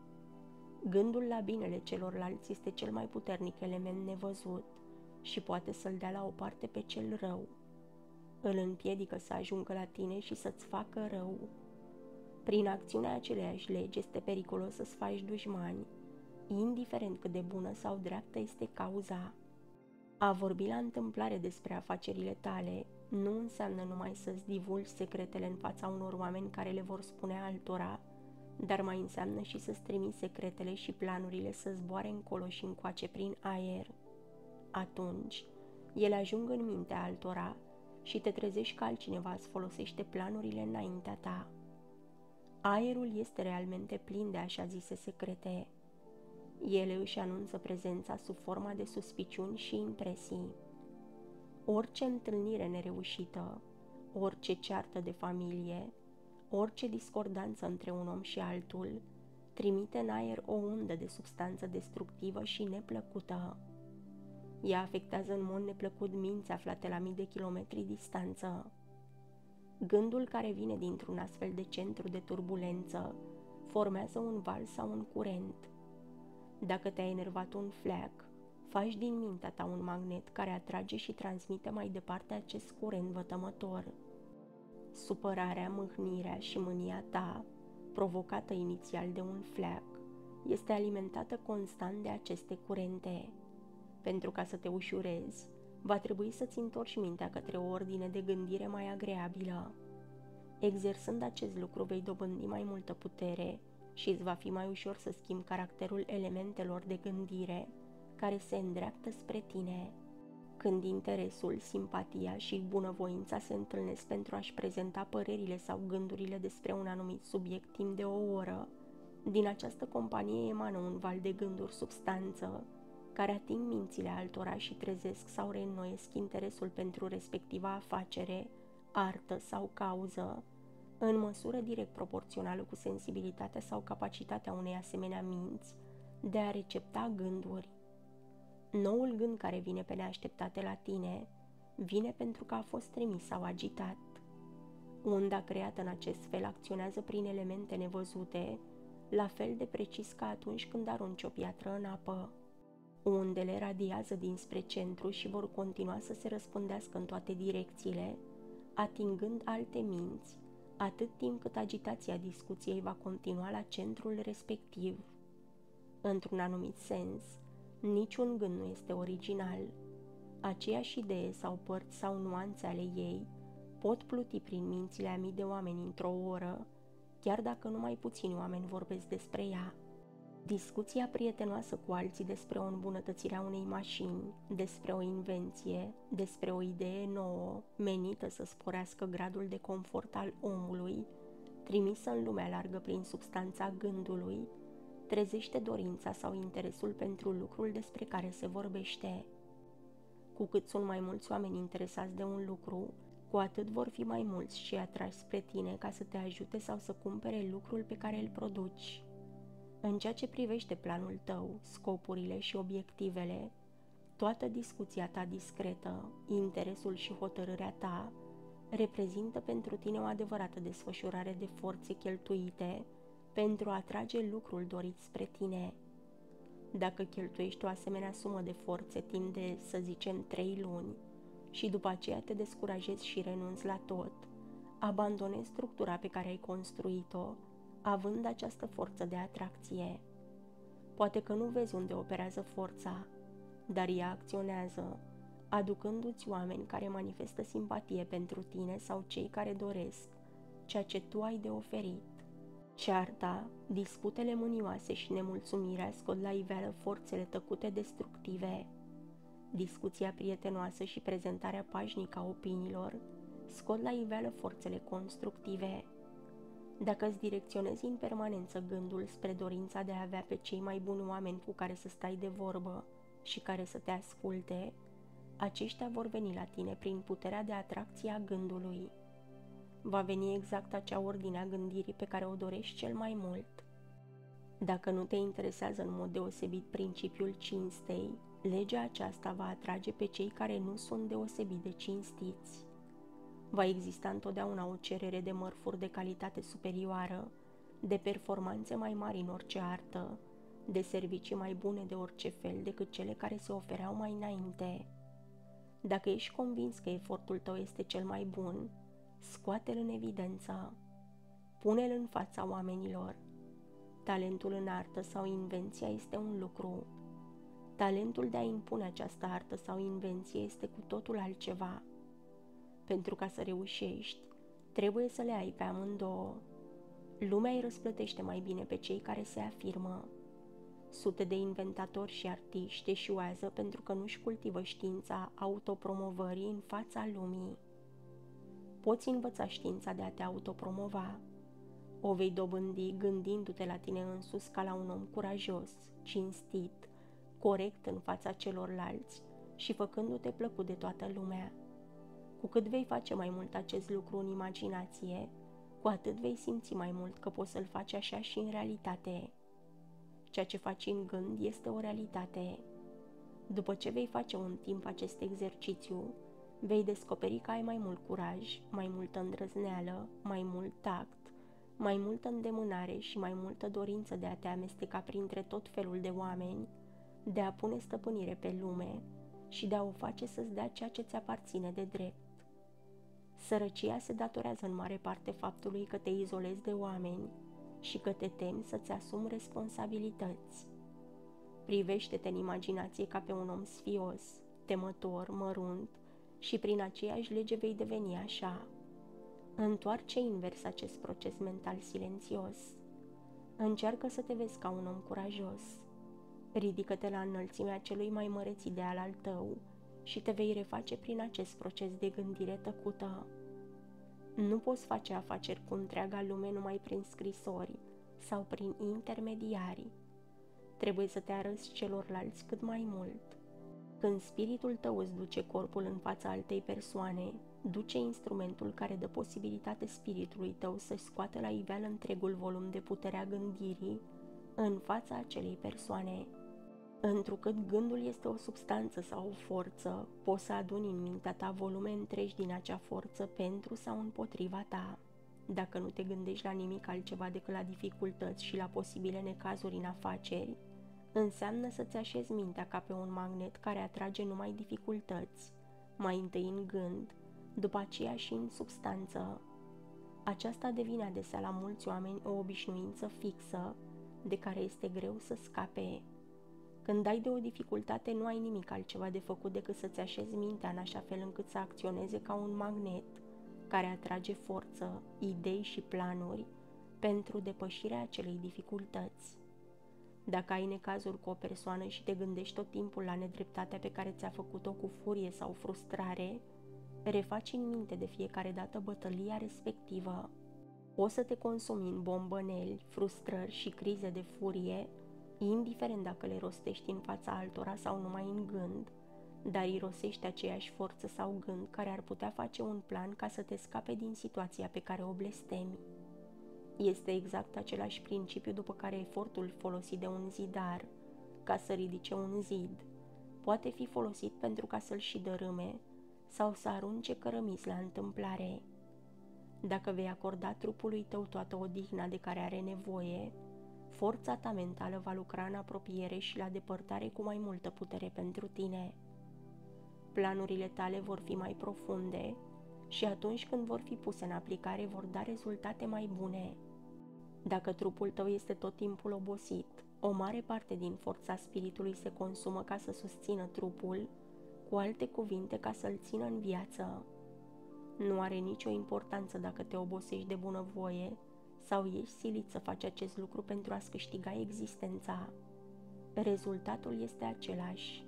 Gândul la binele celorlalți este cel mai puternic element nevăzut și poate să-l dea la o parte pe cel rău. Îl împiedică să ajungă la tine și să-ți facă rău. Prin acțiunea aceleiași legi este periculos să-ți faci dușmani, indiferent cât de bună sau dreaptă este cauza. A vorbi la întâmplare despre afacerile tale nu înseamnă numai să-ți divulgi secretele în fața unor oameni care le vor spune altora, dar mai înseamnă și să-ți trimiți secretele și planurile să zboare încolo și încoace prin aer. Atunci, ele ajung în mintea altora și te trezești că altcineva îți folosește planurile înaintea ta. Aerul este realmente plin de așa zise secrete. Ele își anunță prezența sub forma de suspiciuni și impresii. Orice întâlnire nereușită, orice ceartă de familie, orice discordanță între un om și altul, trimite în aer o undă de substanță destructivă și neplăcută. Ea afectează în mod neplăcut minți aflate la mii de kilometri distanță. Gândul care vine dintr-un astfel de centru de turbulență formează un val sau un curent. Dacă te-a enervat un fleac, faci din mintea ta un magnet care atrage și transmite mai departe acest curent vătămător. Supărarea, mâhnirea și mânia ta, provocată inițial de un fleac, este alimentată constant de aceste curente. Pentru ca să te ușurezi, va trebui să-ți întorci mintea către o ordine de gândire mai agreabilă. Exersând acest lucru, vei dobândi mai multă putere și îți va fi mai ușor să schimbi caracterul elementelor de gândire care se îndreaptă spre tine. Când interesul, simpatia și bunăvoința se întâlnesc pentru a-și prezenta părerile sau gândurile despre un anumit subiect timp de o oră, din această companie emană un val de gânduri substanță, care ating mințile altora și trezesc sau reînnoiesc interesul pentru respectiva afacere, artă sau cauză, în măsură direct proporțională cu sensibilitatea sau capacitatea unei asemenea minți de a recepta gânduri. Noul gând care vine pe neașteptate la tine, vine pentru că a fost trimis sau agitat. Unda creată în acest fel acționează prin elemente nevăzute, la fel de precis ca atunci când arunci o piatră în apă. Undele radiază dinspre centru și vor continua să se răspândească în toate direcțiile, atingând alte minți, atât timp cât agitația discuției va continua la centrul respectiv. Într-un anumit sens, niciun gând nu este original. Aceeași idee sau părți sau nuanțe ale ei pot pluti prin mințile a mii de oameni într-o oră, chiar dacă numai puțini oameni vorbesc despre ea. Discuția prietenoasă cu alții despre o îmbunătățire a unei mașini, despre o invenție, despre o idee nouă, menită să sporească gradul de confort al omului, trimisă în lumea largă prin substanța gândului, trezește dorința sau interesul pentru lucrul despre care se vorbește. Cu cât sunt mai mulți oameni interesați de un lucru, cu atât vor fi mai mulți și atrași spre tine ca să te ajute sau să cumpere lucrul pe care îl produci. În ceea ce privește planul tău, scopurile și obiectivele, toată discuția ta discretă, interesul și hotărârea ta reprezintă pentru tine o adevărată desfășurare de forțe cheltuite pentru a atrage lucrul dorit spre tine. Dacă cheltuiești o asemenea sumă de forțe timp de, să zicem, trei luni și după aceea te descurajezi și renunți la tot, abandonezi structura pe care ai construit-o, având această forță de atracție. Poate că nu vezi unde operează forța, dar ea acționează, aducându-ți oameni care manifestă simpatie pentru tine sau cei care doresc ceea ce tu ai de oferit. Cearta, disputele mânioase și nemulțumirea scot la iveală forțele tăcute destructive. Discuția prietenoasă și prezentarea pașnică a opiniilor scot la iveală forțele constructive. Dacă îți direcționezi în permanență gândul spre dorința de a avea pe cei mai buni oameni cu care să stai de vorbă și care să te asculte, aceștia vor veni la tine prin puterea de atracție a gândului. Va veni exact acea ordine a gândirii pe care o dorești cel mai mult. Dacă nu te interesează în mod deosebit principiul cinstei, legea aceasta va atrage pe cei care nu sunt deosebit de cinstiți. Va exista întotdeauna o cerere de mărfuri de calitate superioară, de performanțe mai mari în orice artă, de servicii mai bune de orice fel decât cele care se ofereau mai înainte. Dacă ești convins că efortul tău este cel mai bun, scoate-l în evidență, pune-l în fața oamenilor. Talentul în artă sau invenția este un lucru. Talentul de a impune această artă sau invenție este cu totul altceva. Pentru ca să reușești, trebuie să le ai pe amândouă. Lumea îi răsplătește mai bine pe cei care se afirmă. Sute de inventatori și artiști eșuează pentru că nu-și cultivă știința autopromovării în fața lumii. Poți învăța știința de a te autopromova. O vei dobândi gândindu-te la tine însuți ca la un om curajos, cinstit, corect în fața celorlalți și făcându-te plăcut de toată lumea. Cu cât vei face mai mult acest lucru în imaginație, cu atât vei simți mai mult că poți să-l faci așa și în realitate. Ceea ce faci în gând este o realitate. După ce vei face un timp acest exercițiu, vei descoperi că ai mai mult curaj, mai multă îndrăzneală, mai mult tact, mai multă îndemânare și mai multă dorință de a te amesteca printre tot felul de oameni, de a pune stăpânire pe lume și de a o face să-ți dea ceea ce ți aparține de drept. Sărăcia se datorează în mare parte faptului că te izolezi de oameni și că te temi să-ți asumi responsabilități. Privește-te în imaginație ca pe un om sfios, temător, mărunt și prin aceeași lege vei deveni așa. Întoarce invers acest proces mental silențios. Încearcă să te vezi ca un om curajos. Ridică-te la înălțimea celui mai măreț ideal al tău și te vei reface prin acest proces de gândire tăcută. Nu poți face afaceri cu întreaga lume numai prin scrisori sau prin intermediari. Trebuie să te arăți celorlalți cât mai mult. Când spiritul tău îți duce corpul în fața altei persoane, duce instrumentul care dă posibilitate spiritului tău să-și scoată la iveală întregul volum de puterea gândirii în fața acelei persoane. Întrucât gândul este o substanță sau o forță, poți să aduni în mintea ta volume întregi din acea forță pentru sau împotriva ta. Dacă nu te gândești la nimic altceva decât la dificultăți și la posibile necazuri în afaceri, înseamnă să-ți așezi mintea ca pe un magnet care atrage numai dificultăți, mai întâi în gând, după aceea și în substanță. Aceasta devine adesea la mulți oameni o obișnuință fixă, de care este greu să scape. Când ai de o dificultate, nu ai nimic altceva de făcut decât să-ți așezi mintea în așa fel încât să acționeze ca un magnet, care atrage forță, idei și planuri pentru depășirea acelei dificultăți. Dacă ai necazuri cu o persoană și te gândești tot timpul la nedreptatea pe care ți-a făcut-o cu furie sau frustrare, refaci în minte de fiecare dată bătălia respectivă. Poți să te consumi în bombăneli, frustrări și crize de furie, indiferent dacă le rostești în fața altora sau numai în gând, dar irosești aceeași forță sau gând care ar putea face un plan ca să te scape din situația pe care o blestemi. Este exact același principiu după care efortul folosit de un zidar ca să ridice un zid poate fi folosit pentru ca să-l și dărâme sau să arunce cărămizi la întâmplare. Dacă vei acorda trupului tău toată odihna de care are nevoie, forța ta mentală va lucra în apropiere și la depărtare cu mai multă putere pentru tine. Planurile tale vor fi mai profunde și atunci când vor fi puse în aplicare vor da rezultate mai bune. Dacă trupul tău este tot timpul obosit, o mare parte din forța spiritului se consumă ca să susțină trupul, cu alte cuvinte ca să-l țină în viață. Nu are nicio importanță dacă te obosești de bunăvoie sau ești silit să faci acest lucru pentru a-ți câștiga existența. Rezultatul este același.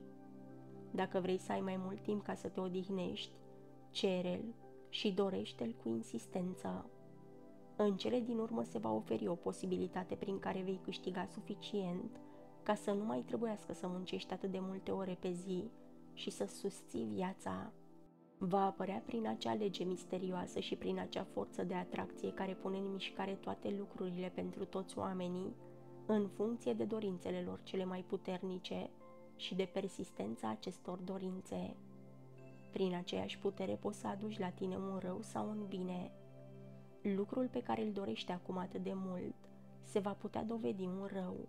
Dacă vrei să ai mai mult timp ca să te odihnești, cere-l și dorește-l cu insistență. În cele din urmă se va oferi o posibilitate prin care vei câștiga suficient ca să nu mai trebuiască să muncești atât de multe ore pe zi și să susții viața. Va apărea prin acea lege misterioasă și prin acea forță de atracție care pune în mișcare toate lucrurile pentru toți oamenii, în funcție de dorințele lor cele mai puternice și de persistența acestor dorințe. Prin aceeași putere poți să aduci la tine un rău sau un bine. Lucrul pe care îl dorești acum atât de mult se va putea dovedi un rău.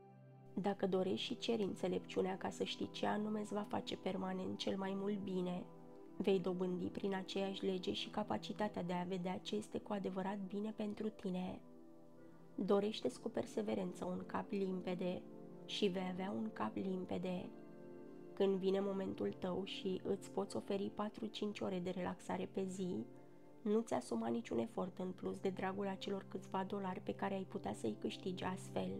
Dacă dorești și ceri înțelepciunea ca să știi ce anume îți va face permanent cel mai mult bine, vei dobândi prin aceeași lege și capacitatea de a vedea ce este cu adevărat bine pentru tine. Dorește-ți cu perseverență un cap limpede și vei avea un cap limpede. Când vine momentul tău și îți poți oferi patru-cinci ore de relaxare pe zi, nu-ți asuma niciun efort în plus de dragul acelor câțiva dolari pe care ai putea să-i câștigi astfel.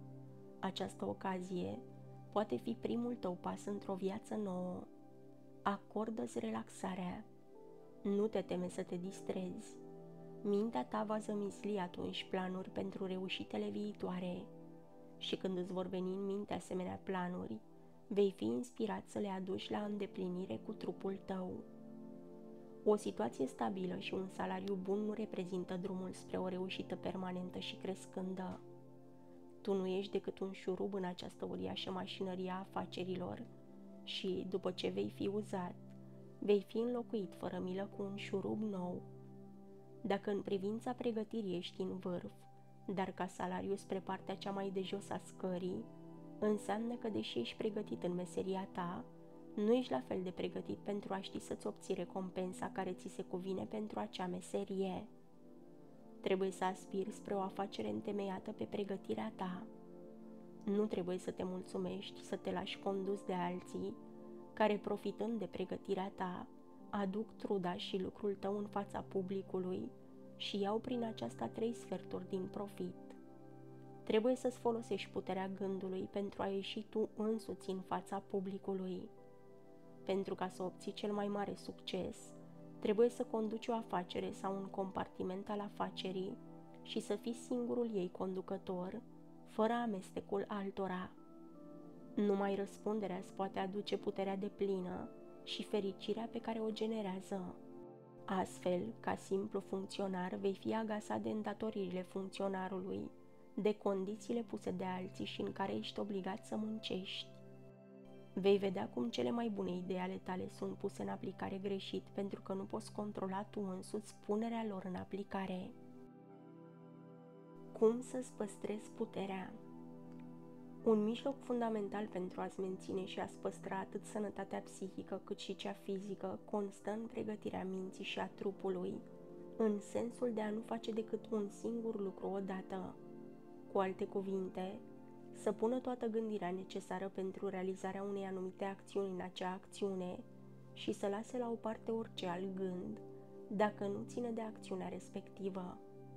Această ocazie poate fi primul tău pas într-o viață nouă. Acordă-ți relaxarea. Nu te teme să te distrezi. Mintea ta va zămisli atunci planuri pentru reușitele viitoare și când îți vor veni în minte asemenea planuri, vei fi inspirat să le aduci la îndeplinire cu trupul tău. O situație stabilă și un salariu bun nu reprezintă drumul spre o reușită permanentă și crescândă. Tu nu ești decât un șurub în această uriașă mașinărie a afacerilor și, după ce vei fi uzat, vei fi înlocuit fără milă cu un șurub nou. Dacă în privința pregătirii ești în vârf, dar ca salariu spre partea cea mai de jos a scării, înseamnă că, deși ești pregătit în meseria ta, nu ești la fel de pregătit pentru a ști să-ți obții recompensa care ți se cuvine pentru acea meserie. Trebuie să aspiri spre o afacere întemeiată pe pregătirea ta. Nu trebuie să te mulțumești să te lași condus de alții, care, profitând de pregătirea ta, aduc truda și lucrul tău în fața publicului și iau prin aceasta trei sferturi din profit. Trebuie să-ți folosești puterea gândului pentru a ieși tu însuți în fața publicului. Pentru ca să obții cel mai mare succes, trebuie să conduci o afacere sau un compartiment al afacerii și să fii singurul ei conducător, fără amestecul altora. Numai răspunderea îți poate aduce puterea deplină și fericirea pe care o generează. Astfel, ca simplu funcționar, vei fi agasat de îndatoririle funcționarului, de condițiile puse de alții și în care ești obligat să muncești. Vei vedea cum cele mai bune idei ale tale sunt puse în aplicare greșit pentru că nu poți controla tu însuți punerea lor în aplicare. Cum să-ți păstrezi puterea? Un mijloc fundamental pentru a-ți menține și a-ți păstra atât sănătatea psihică cât și cea fizică constă în pregătirea minții și a trupului, în sensul de a nu face decât un singur lucru odată. Cu alte cuvinte, să pună toată gândirea necesară pentru realizarea unei anumite acțiuni în acea acțiune și să lase la o parte orice alt gând, dacă nu ține de acțiunea respectivă.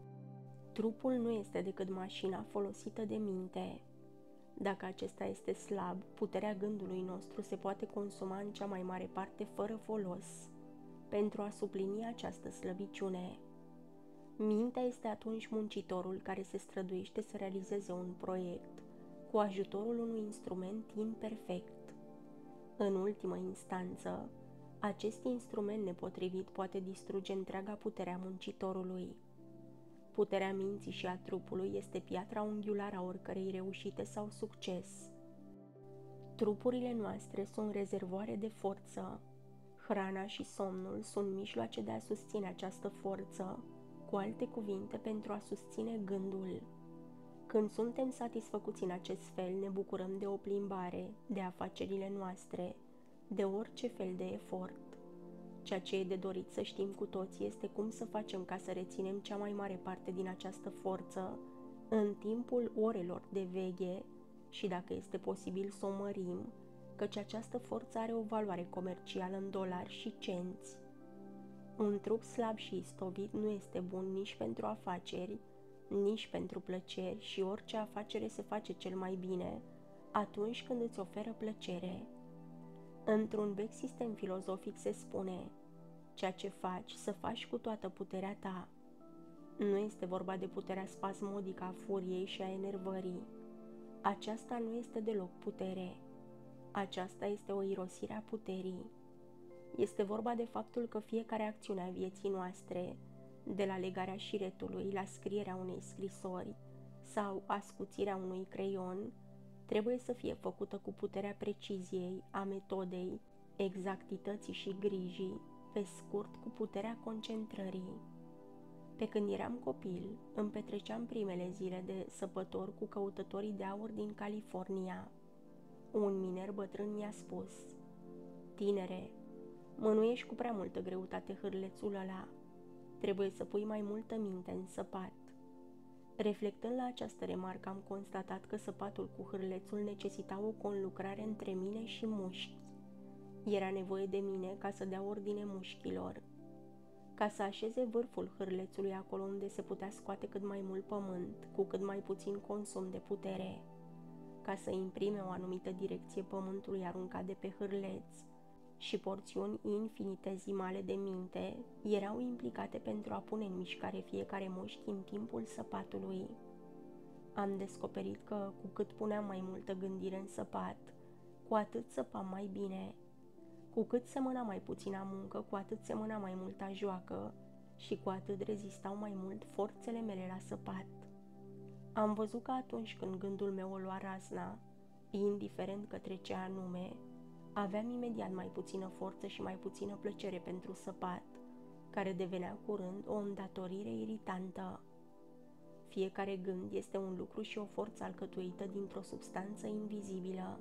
Trupul nu este decât mașina folosită de minte. Dacă acesta este slab, puterea gândului nostru se poate consuma în cea mai mare parte fără folos, pentru a suplini această slăbiciune. Mintea este atunci muncitorul care se străduiește să realizeze un proiect cu ajutorul unui instrument imperfect. În ultimă instanță, acest instrument nepotrivit poate distruge întreaga putere a muncitorului. Puterea minții și a trupului este piatra unghiulară a oricărei reușite sau succes. Trupurile noastre sunt rezervoare de forță. Hrana și somnul sunt mijloace de a susține această forță, cu alte cuvinte, pentru a susține gândul. Când suntem satisfăcuți în acest fel, ne bucurăm de o plimbare, de afacerile noastre, de orice fel de efort. Ceea ce e de dorit să știm cu toții este cum să facem ca să reținem cea mai mare parte din această forță în timpul orelor de veche și, dacă este posibil, să o mărim, căci această forță are o valoare comercială în dolari și cenți. Un trup slab și istovit nu este bun nici pentru afaceri, nici pentru plăceri și orice afacere se face cel mai bine atunci când îți oferă plăcere. Într-un vechi sistem filozofic se spune: ceea ce faci, să faci cu toată puterea ta. Nu este vorba de puterea spasmodică a furiei și a enervării. Aceasta nu este deloc putere. Aceasta este o irosire a puterii. Este vorba de faptul că fiecare acțiune a vieții noastre, de la legarea șiretului la scrierea unei scrisori sau ascuțirea unui creion, trebuie să fie făcută cu puterea preciziei, a metodei, exactității și grijii, pe scurt, cu puterea concentrării. Pe când eram copil, îmi petreceam primele zile de săpător cu căutătorii de aur din California. Un miner bătrân mi-a spus: tinere, mânuiești cu prea multă greutate hârlețul ăla. Trebuie să pui mai multă minte în săpat. Reflectând la această remarcă, am constatat că săpatul cu hârlețul necesita o conlucrare între mine și mușchi. Era nevoie de mine ca să dea ordine mușchilor, ca să așeze vârful hârlețului acolo unde se putea scoate cât mai mult pământ, cu cât mai puțin consum de putere, ca să imprime o anumită direcție pământului aruncat de pe hârleț și porțiuni infinitezimale de minte erau implicate pentru a pune în mișcare fiecare mușchi în timpul săpatului. Am descoperit că cu cât puneam mai multă gândire în săpat, cu atât săpam mai bine. Cu cât semăna mai puțina muncă, cu atât semăna mai multa joacă și cu atât rezistau mai mult forțele mele la săpat. Am văzut că atunci când gândul meu o lua razna, indiferent către ce anume, aveam imediat mai puțină forță și mai puțină plăcere pentru săpat, care devenea curând o îndatorire iritantă. Fiecare gând este un lucru și o forță alcătuită dintr-o substanță invizibilă.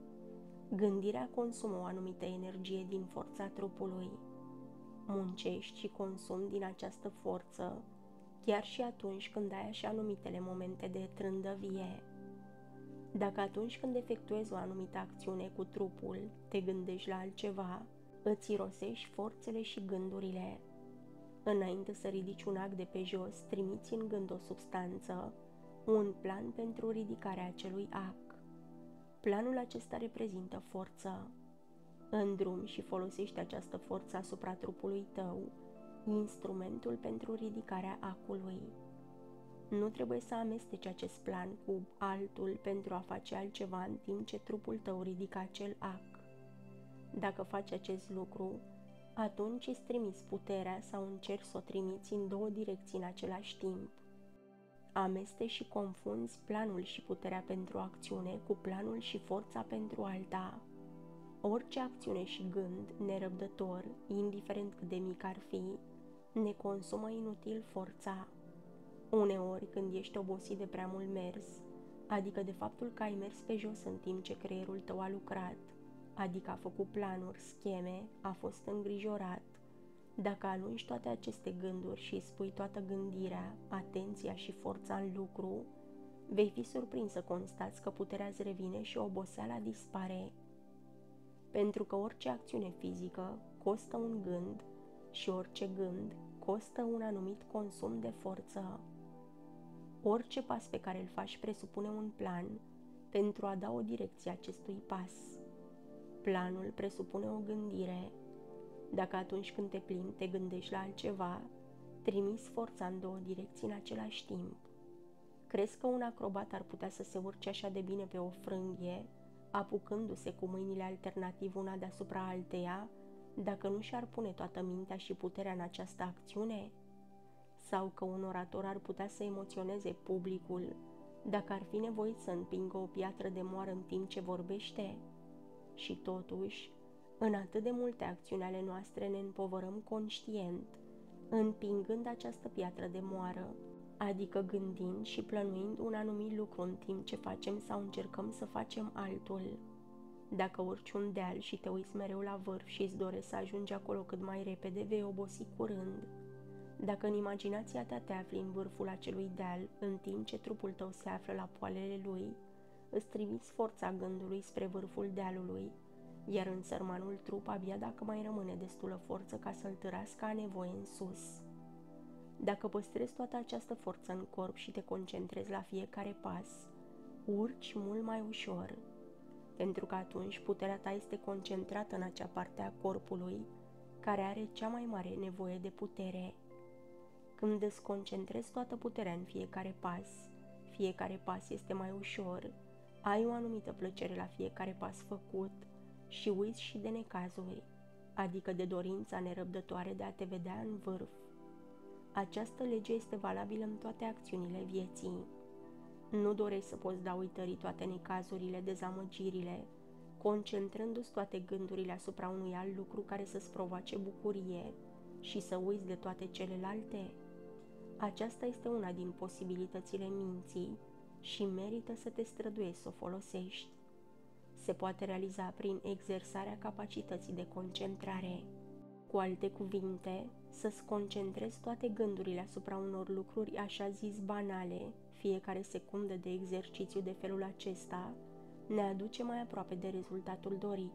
Gândirea consumă o anumită energie din forța trupului. Muncești și consumi din această forță, chiar și atunci când ai așa numitele momente de trândăvie. Dacă atunci când efectuezi o anumită acțiune cu trupul, te gândești la altceva, îți irosești forțele și gândurile. Înainte să ridici un ac de pe jos, trimiți în gând o substanță, un plan pentru ridicarea acelui ac. Planul acesta reprezintă forță. Îndrumi și folosești această forță asupra trupului tău, instrumentul pentru ridicarea acului. Nu trebuie să amesteci acest plan cu altul pentru a face altceva în timp ce trupul tău ridică acel ac. Dacă faci acest lucru, atunci îți trimiți puterea sau încerci să o trimiți în două direcții în același timp. Amesteci și confunzi planul și puterea pentru o acțiune cu planul și forța pentru alta. Orice acțiune și gând nerăbdător, indiferent cât de mic ar fi, ne consumă inutil forța. Uneori, când ești obosit de prea mult mers, adică de faptul că ai mers pe jos în timp ce creierul tău a lucrat, adică a făcut planuri, scheme, a fost îngrijorat, dacă alungi toate aceste gânduri și îi spui toată gândirea, atenția și forța în lucru, vei fi surprins să constați că puterea îți revine și oboseala dispare. Pentru că orice acțiune fizică costă un gând și orice gând costă un anumit consum de forță. Orice pas pe care îl faci presupune un plan pentru a da o direcție acestui pas. Planul presupune o gândire. Dacă atunci când te plimbi te gândești la altceva, trimiți forța în două direcții în același timp. Crezi că un acrobat ar putea să se urce așa de bine pe o frânghie, apucându-se cu mâinile alternativ una deasupra alteia, dacă nu și-ar pune toată mintea și puterea în această acțiune? Sau că un orator ar putea să emoționeze publicul dacă ar fi nevoit să împingă o piatră de moară în timp ce vorbește? Și totuși, în atât de multe acțiuni ale noastre ne împovărăm conștient, împingând această piatră de moară, adică gândind și plănuind un anumit lucru în timp ce facem sau încercăm să facem altul. Dacă urci un deal și te uiți mereu la vârf și îți dorești să ajungi acolo cât mai repede, vei obosi curând. Dacă în imaginația ta te afli în vârful acelui deal, în timp ce trupul tău se află la poalele lui, îți trimiți forța gândului spre vârful dealului, iar în sărmanul trup abia dacă mai rămâne destulă forță ca să-l târască a nevoie în sus. Dacă păstrezi toată această forță în corp și te concentrezi la fiecare pas, urci mult mai ușor, pentru că atunci puterea ta este concentrată în acea parte a corpului care are cea mai mare nevoie de putere. Când îți concentrezi toată puterea în fiecare pas, fiecare pas este mai ușor, ai o anumită plăcere la fiecare pas făcut și uiți și de necazuri, adică de dorința nerăbdătoare de a te vedea în vârf. Această lege este valabilă în toate acțiunile vieții. Nu dorești să poți da uitării toate necazurile, dezamăgirile, concentrându-ți toate gândurile asupra unui alt lucru care să-ți provoace bucurie și să uiți de toate celelalte? Aceasta este una din posibilitățile minții și merită să te străduiești să o folosești. Se poate realiza prin exersarea capacității de concentrare. Cu alte cuvinte, să-ți concentrezi toate gândurile asupra unor lucruri așa zis banale, fiecare secundă de exercițiu de felul acesta ne aduce mai aproape de rezultatul dorit.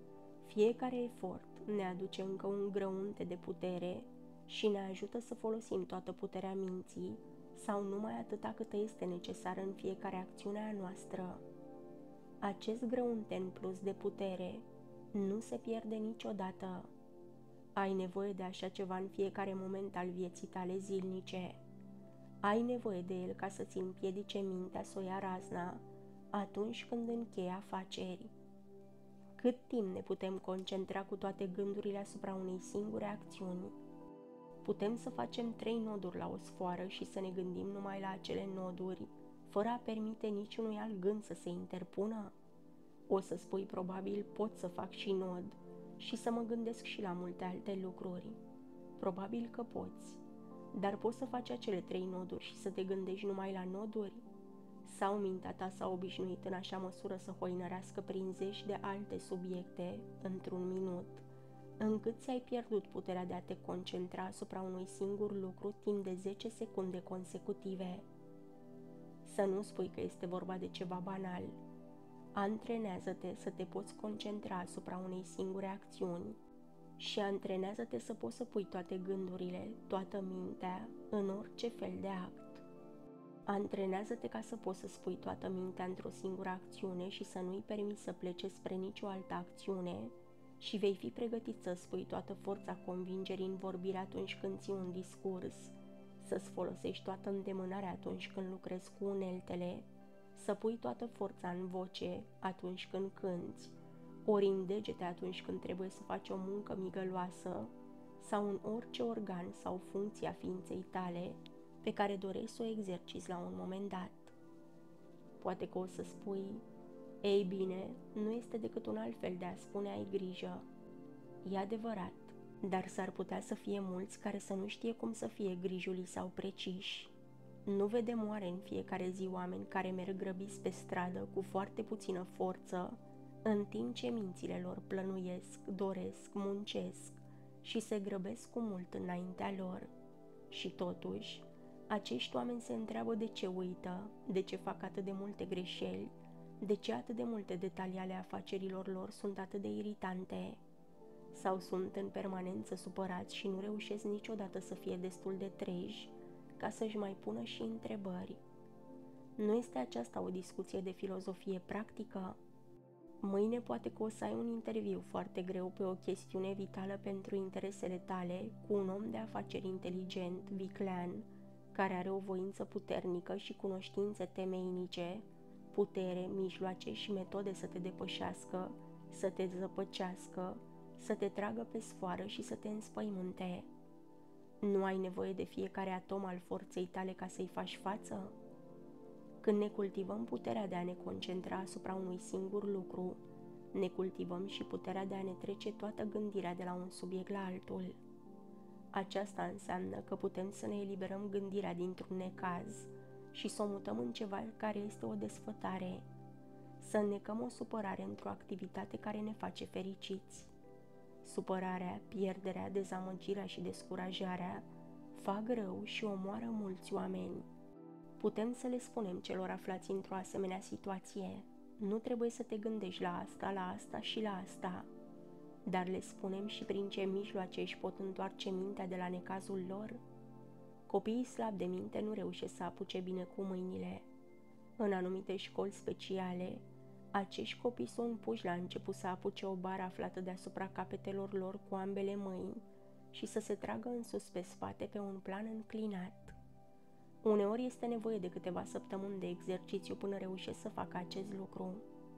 Fiecare efort ne aduce încă un grăunte de putere și ne ajută să folosim toată puterea minții sau numai atâta cât este necesară în fiecare acțiune a noastră. Acest grăunte în plus de putere nu se pierde niciodată. Ai nevoie de așa ceva în fiecare moment al vieții tale zilnice. Ai nevoie de el ca să-ți împiedice mintea să o ia razna atunci când închei afaceri. Cât timp ne putem concentra cu toate gândurile asupra unei singure acțiuni? Putem să facem trei noduri la o sfoară și să ne gândim numai la acele noduri, fără a permite niciunui alt gând să se interpună? O să spui probabil, pot să fac și nod și să mă gândesc și la multe alte lucruri. Probabil că poți, dar poți să faci acele trei noduri și să te gândești numai la noduri? Sau mintea ta s-a obișnuit în așa măsură să hoinărească prin zeci de alte subiecte într-un minut, încât ți-ai pierdut puterea de a te concentra asupra unui singur lucru timp de zece secunde consecutive? Să nu spui că este vorba de ceva banal. Antrenează-te să te poți concentra asupra unei singure acțiuni și antrenează-te să poți să pui toate gândurile, toată mintea, în orice fel de act. Antrenează-te ca să poți să spui toată mintea într-o singură acțiune și să nu-i permiți să plece spre nicio altă acțiune și vei fi pregătit să spui toată forța convingerii în vorbire atunci când ții un discurs, să-ți folosești toată îndemânarea atunci când lucrezi cu uneltele, să pui toată forța în voce atunci când cânți, ori în degete atunci când trebuie să faci o muncă migăloasă sau în orice organ sau funcție a ființei tale pe care dorești să o exerciți la un moment dat. Poate că o să spui, ei bine, nu este decât un alt fel de a spune ai grijă. E adevărat, dar s-ar putea să fie mulți care să nu știe cum să fie grijuli sau preciși. Nu vedem oare în fiecare zi oameni care merg grăbiți pe stradă cu foarte puțină forță, în timp ce mințile lor plănuiesc, doresc, muncesc și se grăbesc cu mult înaintea lor? Și totuși, acești oameni se întreabă de ce uită, de ce fac atât de multe greșeli, de ce atât de multe detalii ale afacerilor lor sunt atât de iritante, sau sunt în permanență supărați și nu reușesc niciodată să fie destul de treji ca să-și mai pună și întrebări. Nu este aceasta o discuție de filozofie practică? Mâine poate că o să ai un interviu foarte greu pe o chestiune vitală pentru interesele tale cu un om de afaceri inteligent, viclean, care are o voință puternică și cunoștințe temeinice, putere, mijloace și metode să te depășească, să te zăpăcească, să te tragă pe sfoară și să te înspăimânte. Nu ai nevoie de fiecare atom al forței tale ca să-i faci față? Când ne cultivăm puterea de a ne concentra asupra unui singur lucru, ne cultivăm și puterea de a ne trece toată gândirea de la un subiect la altul. Aceasta înseamnă că putem să ne eliberăm gândirea dintr-un necaz și să o mutăm în ceva care este o desfătare, să înnecăm o supărare într-o activitate care ne face fericiți. Supărarea, pierderea, dezamăgirea și descurajarea fac rău și omoară mulți oameni. Putem să le spunem celor aflați într-o asemenea situație, nu trebuie să te gândești la asta, la asta și la asta, dar le spunem și prin ce mijloace își pot întoarce mintea de la necazul lor. Copiii slabi de minte nu reușesc să apuce bine cu mâinile. În anumite școli speciale, acești copii sunt puși la început să apuce o bară aflată deasupra capetelor lor cu ambele mâini și să se tragă în sus pe spate pe un plan înclinat. Uneori este nevoie de câteva săptămâni de exercițiu până reușesc să facă acest lucru.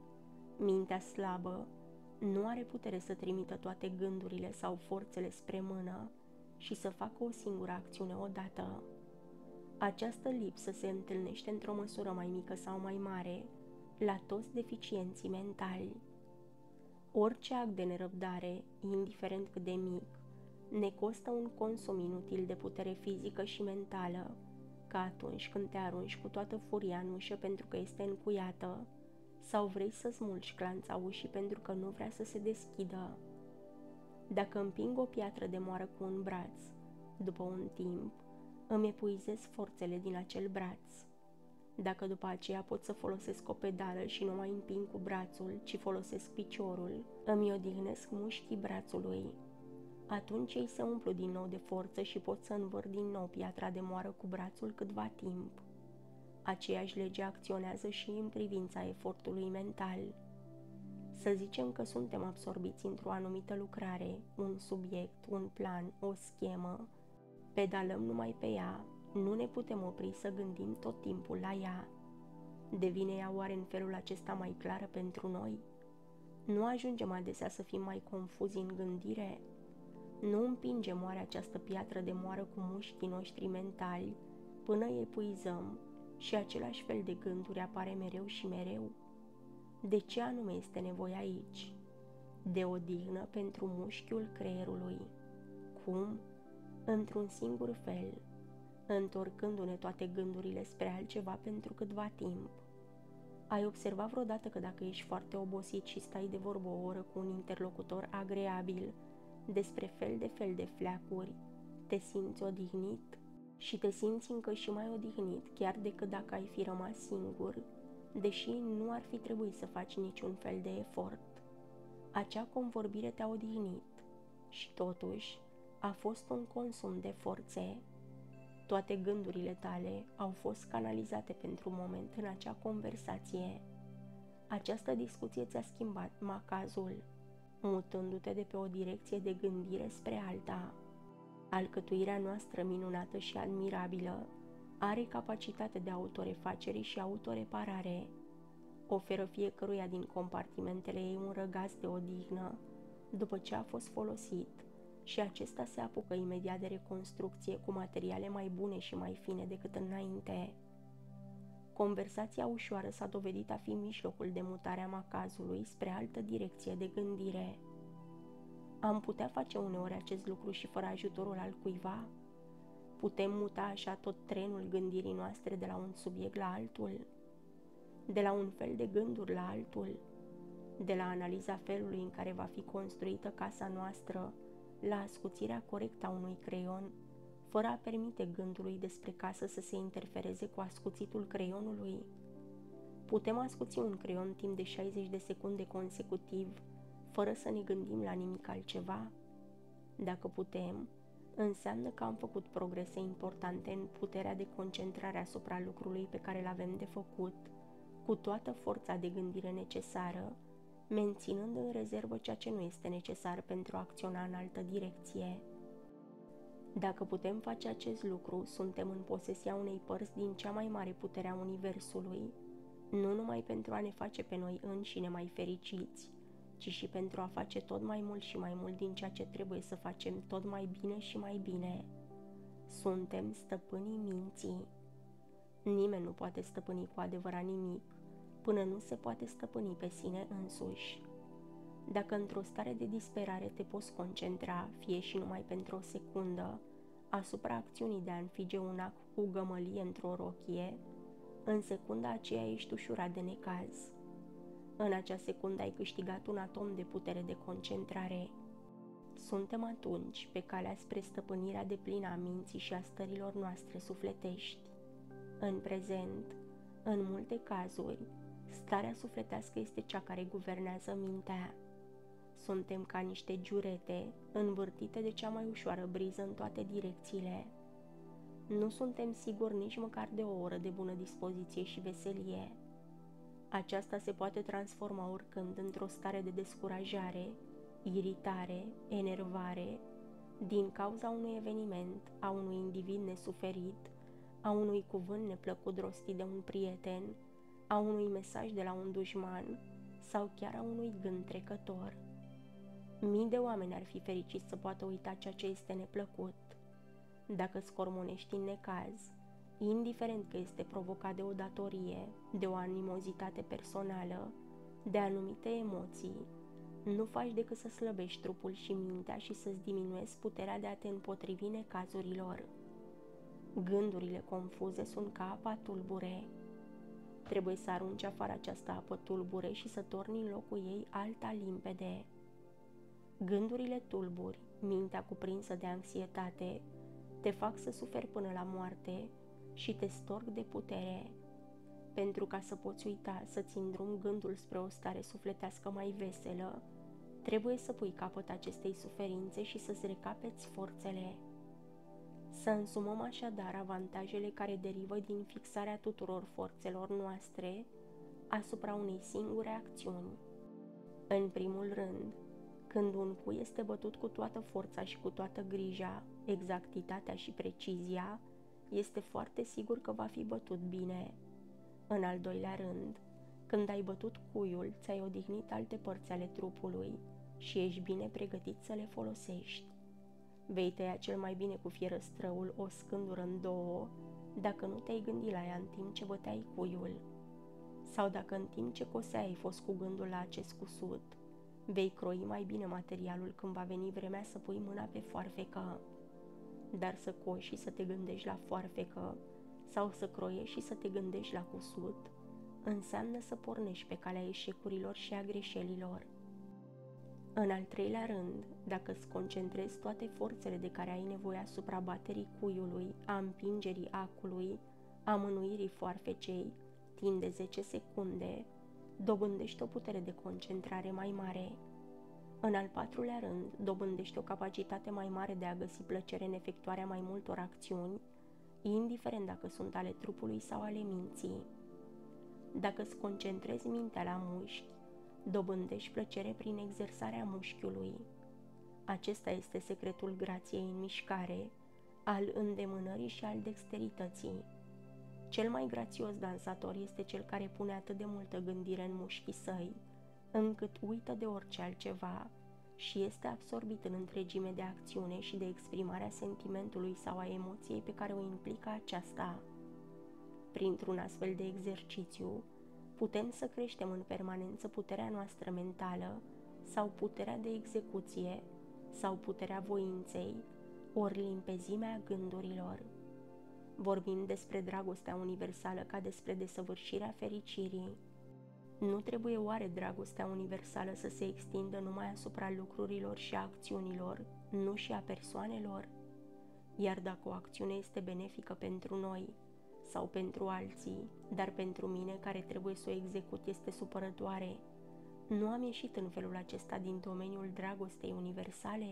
Mintea slabă nu are putere să trimită toate gândurile sau forțele spre mână și să facă o singură acțiune odată. Această lipsă se întâlnește într-o măsură mai mică sau mai mare la toți deficienții mentali. Orice act de nerăbdare, indiferent cât de mic, ne costă un consum inutil de putere fizică și mentală, ca atunci când te arunci cu toată furia în ușă pentru că este încuiată, sau vrei să smulgi clanța ușii pentru că nu vrea să se deschidă. Dacă împing o piatră de moară cu un braț, după un timp, îmi epuizez forțele din acel braț. Dacă după aceea pot să folosesc o pedală și nu mai împing cu brațul, ci folosesc piciorul, îmi odihnesc mușchii brațului. Atunci ei se umplu din nou de forță și pot să învârt din nou piatra de moară cu brațul câtva timp. Aceeași lege acționează și în privința efortului mental. Să zicem că suntem absorbiți într-o anumită lucrare, un subiect, un plan, o schemă, pedalăm numai pe ea, nu ne putem opri să gândim tot timpul la ea. Devine ea oare în felul acesta mai clară pentru noi? Nu ajungem adesea să fim mai confuzi în gândire? Nu împingem oare această piatră de moară cu mușchii noștri mentali până epuizăm și același fel de gânduri apare mereu și mereu? De ce anume este nevoie aici? De odihnă pentru mușchiul creierului. Cum? Într-un singur fel, întorcându-ne toate gândurile spre altceva pentru câtva timp. Ai observat vreodată că dacă ești foarte obosit și stai de vorbă o oră cu un interlocutor agreabil despre fel de fel de fleacuri, te simți odihnit? Și te simți încă și mai odihnit chiar decât dacă ai fi rămas singur, deși nu ar fi trebuit să faci niciun fel de efort. Acea convorbire te-a odihnit și totuși a fost un consum de forțe. Toate gândurile tale au fost canalizate pentru moment în acea conversație. Această discuție ți-a schimbat macazul, mutându-te de pe o direcție de gândire spre alta. Alcătuirea noastră minunată și admirabilă are capacitate de autorefacere și autoreparare. Oferă fiecăruia din compartimentele ei un răgaz de odihnă după ce a fost folosit și acesta se apucă imediat de reconstrucție cu materiale mai bune și mai fine decât înainte. Conversația ușoară s-a dovedit a fi mijlocul de mutare a macazului spre altă direcție de gândire. Am putea face uneori acest lucru și fără ajutorul al cuiva? Putem muta așa tot trenul gândirii noastre de la un subiect la altul? De la un fel de gânduri la altul? De la analiza felului în care va fi construită casa noastră, la ascuțirea corectă a unui creion, fără a permite gândului despre casă să se interfereze cu ascuțitul creionului? Putem ascuți un creion timp de șaizeci de secunde consecutiv, fără să ne gândim la nimic altceva? Dacă putem, înseamnă că am făcut progrese importante în puterea de concentrare asupra lucrului pe care l-avem de făcut, cu toată forța de gândire necesară, menținând în rezervă ceea ce nu este necesar pentru a acționa în altă direcție. Dacă putem face acest lucru, suntem în posesia unei părți din cea mai mare putere a Universului, nu numai pentru a ne face pe noi înșine mai fericiți, ci și pentru a face tot mai mult și mai mult din ceea ce trebuie să facem tot mai bine și mai bine. Suntem stăpânii minții. Nimeni nu poate stăpâni cu adevărat nimic până nu se poate stăpâni pe sine însuși. Dacă într-o stare de disperare te poți concentra, fie și numai pentru o secundă, asupra acțiunii de a înfige un ac cu gămălie într-o rochie, în secunda aceea ești ușurat de necaz. În acea secundă ai câștigat un atom de putere de concentrare. Suntem atunci pe calea spre stăpânirea deplină a minții și a stărilor noastre sufletești. În prezent, în multe cazuri, starea sufletească este cea care guvernează mintea. Suntem ca niște giurete învârtite de cea mai ușoară briză în toate direcțiile. Nu suntem siguri nici măcar de o oră de bună dispoziție și veselie. Aceasta se poate transforma oricând într-o stare de descurajare, iritare, enervare, din cauza unui eveniment, a unui individ nesuferit, a unui cuvânt neplăcut rostit de un prieten, a unui mesaj de la un dușman sau chiar a unui gând trecător. Mii de oameni ar fi fericiți să poată uita ceea ce este neplăcut. Dacă scormonești în necaz, indiferent că este provocat de o datorie, de o animozitate personală, de anumite emoții, nu faci decât să slăbești trupul și mintea și să-ți diminuezi puterea de a te împotrivi necazurilor. Gândurile confuze sunt ca apa tulbure. Trebuie să arunci afară această apă tulbure și să torni în locul ei alta limpede. Gândurile tulburi, mintea cuprinsă de anxietate, te fac să suferi până la moarte și te storc de putere. Pentru ca să poți uita, să-ți îndrumi gândul spre o stare sufletească mai veselă, trebuie să pui capăt acestei suferințe și să-ți recapeți forțele. Să însumăm așadar avantajele care derivă din fixarea tuturor forțelor noastre asupra unei singure acțiuni. În primul rând, când un cui este bătut cu toată forța și cu toată grija, exactitatea și precizia, este foarte sigur că va fi bătut bine. În al doilea rând, când ai bătut cuiul, ți-ai odihnit alte părți ale trupului și ești bine pregătit să le folosești. Vei tăia cel mai bine cu fierăstrăul o scândură în două, dacă nu te-ai gândit la ea în timp ce băteai cuiul. Sau dacă în timp ce coseai ai fost cu gândul la acest cusut, vei croi mai bine materialul când va veni vremea să pui mâna pe foarfecă. Dar să coși și să te gândești la foarfecă sau să croiești și să te gândești la cusut, înseamnă să pornești pe calea eșecurilor și a greșelilor. În al treilea rând, dacă îți concentrezi toate forțele de care ai nevoie asupra baterii cuiului, a împingerii acului, a mânuirii foarfecei, timp de zece secunde, dobândești o putere de concentrare mai mare. În al patrulea rând, dobândești o capacitate mai mare de a găsi plăcere în efectuarea mai multor acțiuni, indiferent dacă sunt ale trupului sau ale minții. Dacă îți concentrezi mintea la mușchi, dobândești plăcere prin exersarea mușchiului. Acesta este secretul grației în mișcare, al îndemânării și al dexterității. Cel mai grațios dansator este cel care pune atât de multă gândire în mușchii săi, încât uită de orice altceva și este absorbit în întregime de acțiune și de exprimarea sentimentului sau a emoției pe care o implică aceasta. Printr-un astfel de exercițiu, putem să creștem în permanență puterea noastră mentală sau puterea de execuție sau puterea voinței, ori limpezimea gândurilor. Vorbim despre dragostea universală ca despre desăvârșirea fericirii. Nu trebuie oare dragostea universală să se extindă numai asupra lucrurilor și a acțiunilor, nu și a persoanelor? Iar dacă o acțiune este benefică pentru noi sau pentru alții, dar pentru mine care trebuie să o execut este supărătoare, nu am ieșit în felul acesta din domeniul dragostei universale?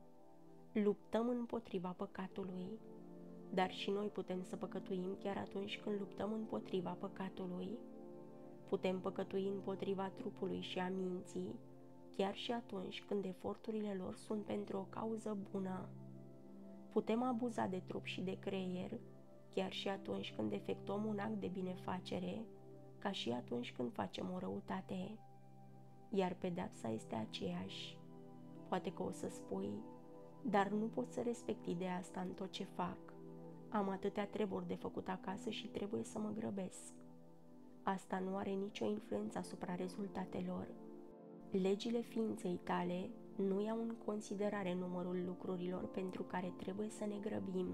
Luptăm împotriva păcatului, dar și noi putem să păcătuim chiar atunci când luptăm împotriva păcatului. Putem păcătui împotriva trupului și a minții, chiar și atunci când eforturile lor sunt pentru o cauză bună. Putem abuza de trup și de creier, chiar și atunci când efectuăm un act de binefacere, ca și atunci când facem o răutate. Iar pedeapsa este aceeași. Poate că o să spui, dar nu pot să respect ideea asta în tot ce fac. Am atâtea treburi de făcut acasă și trebuie să mă grăbesc. Asta nu are nicio influență asupra rezultatelor. Legile ființei tale nu iau în considerare numărul lucrurilor pentru care trebuie să ne grăbim.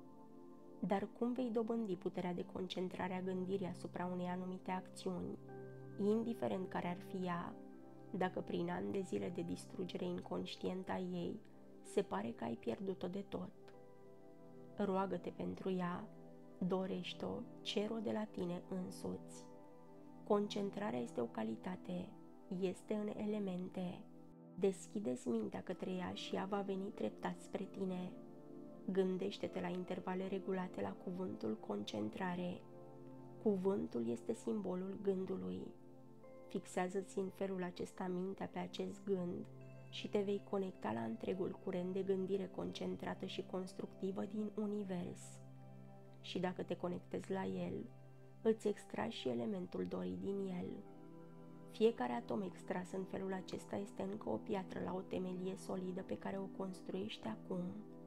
Dar cum vei dobândi puterea de concentrare a gândirii asupra unei anumite acțiuni, indiferent care ar fi ea, dacă prin ani de zile de distrugere inconștientă a ei, se pare că ai pierdut-o de tot? Roagă-te pentru ea, dorește-o, cer-o de la tine însuți. Concentrarea este o calitate, este în elemente. Deschide-ți mintea către ea și ea va veni treptat spre tine. Gândește-te la intervale regulate la cuvântul concentrare. Cuvântul este simbolul gândului. Fixează-ți în felul acesta mintea pe acest gând și te vei conecta la întregul curent de gândire concentrată și constructivă din univers. Și dacă te conectezi la el, îți extragi și elementul dorit din el. Fiecare atom extras în felul acesta este încă o piatră la o temelie solidă pe care o construiești acum.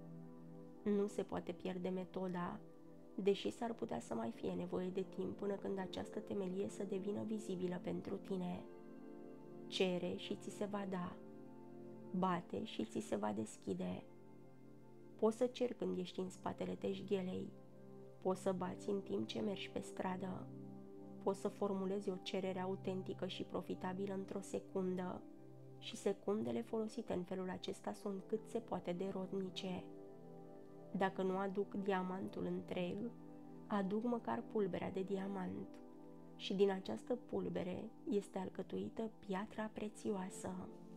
Nu se poate pierde metoda, deși s-ar putea să mai fie nevoie de timp până când această temelie să devină vizibilă pentru tine. Cere și ți se va da. Bate și ți se va deschide. Poți să ceri când ești în spatele teșghelei. Poți să bați în timp ce mergi pe stradă. Poți să formulezi o cerere autentică și profitabilă într-o secundă și secundele folosite în felul acesta sunt cât se poate de rodnice. Dacă nu aduc diamantul întreg, aduc măcar pulberea de diamant și din această pulbere este alcătuită piatra prețioasă.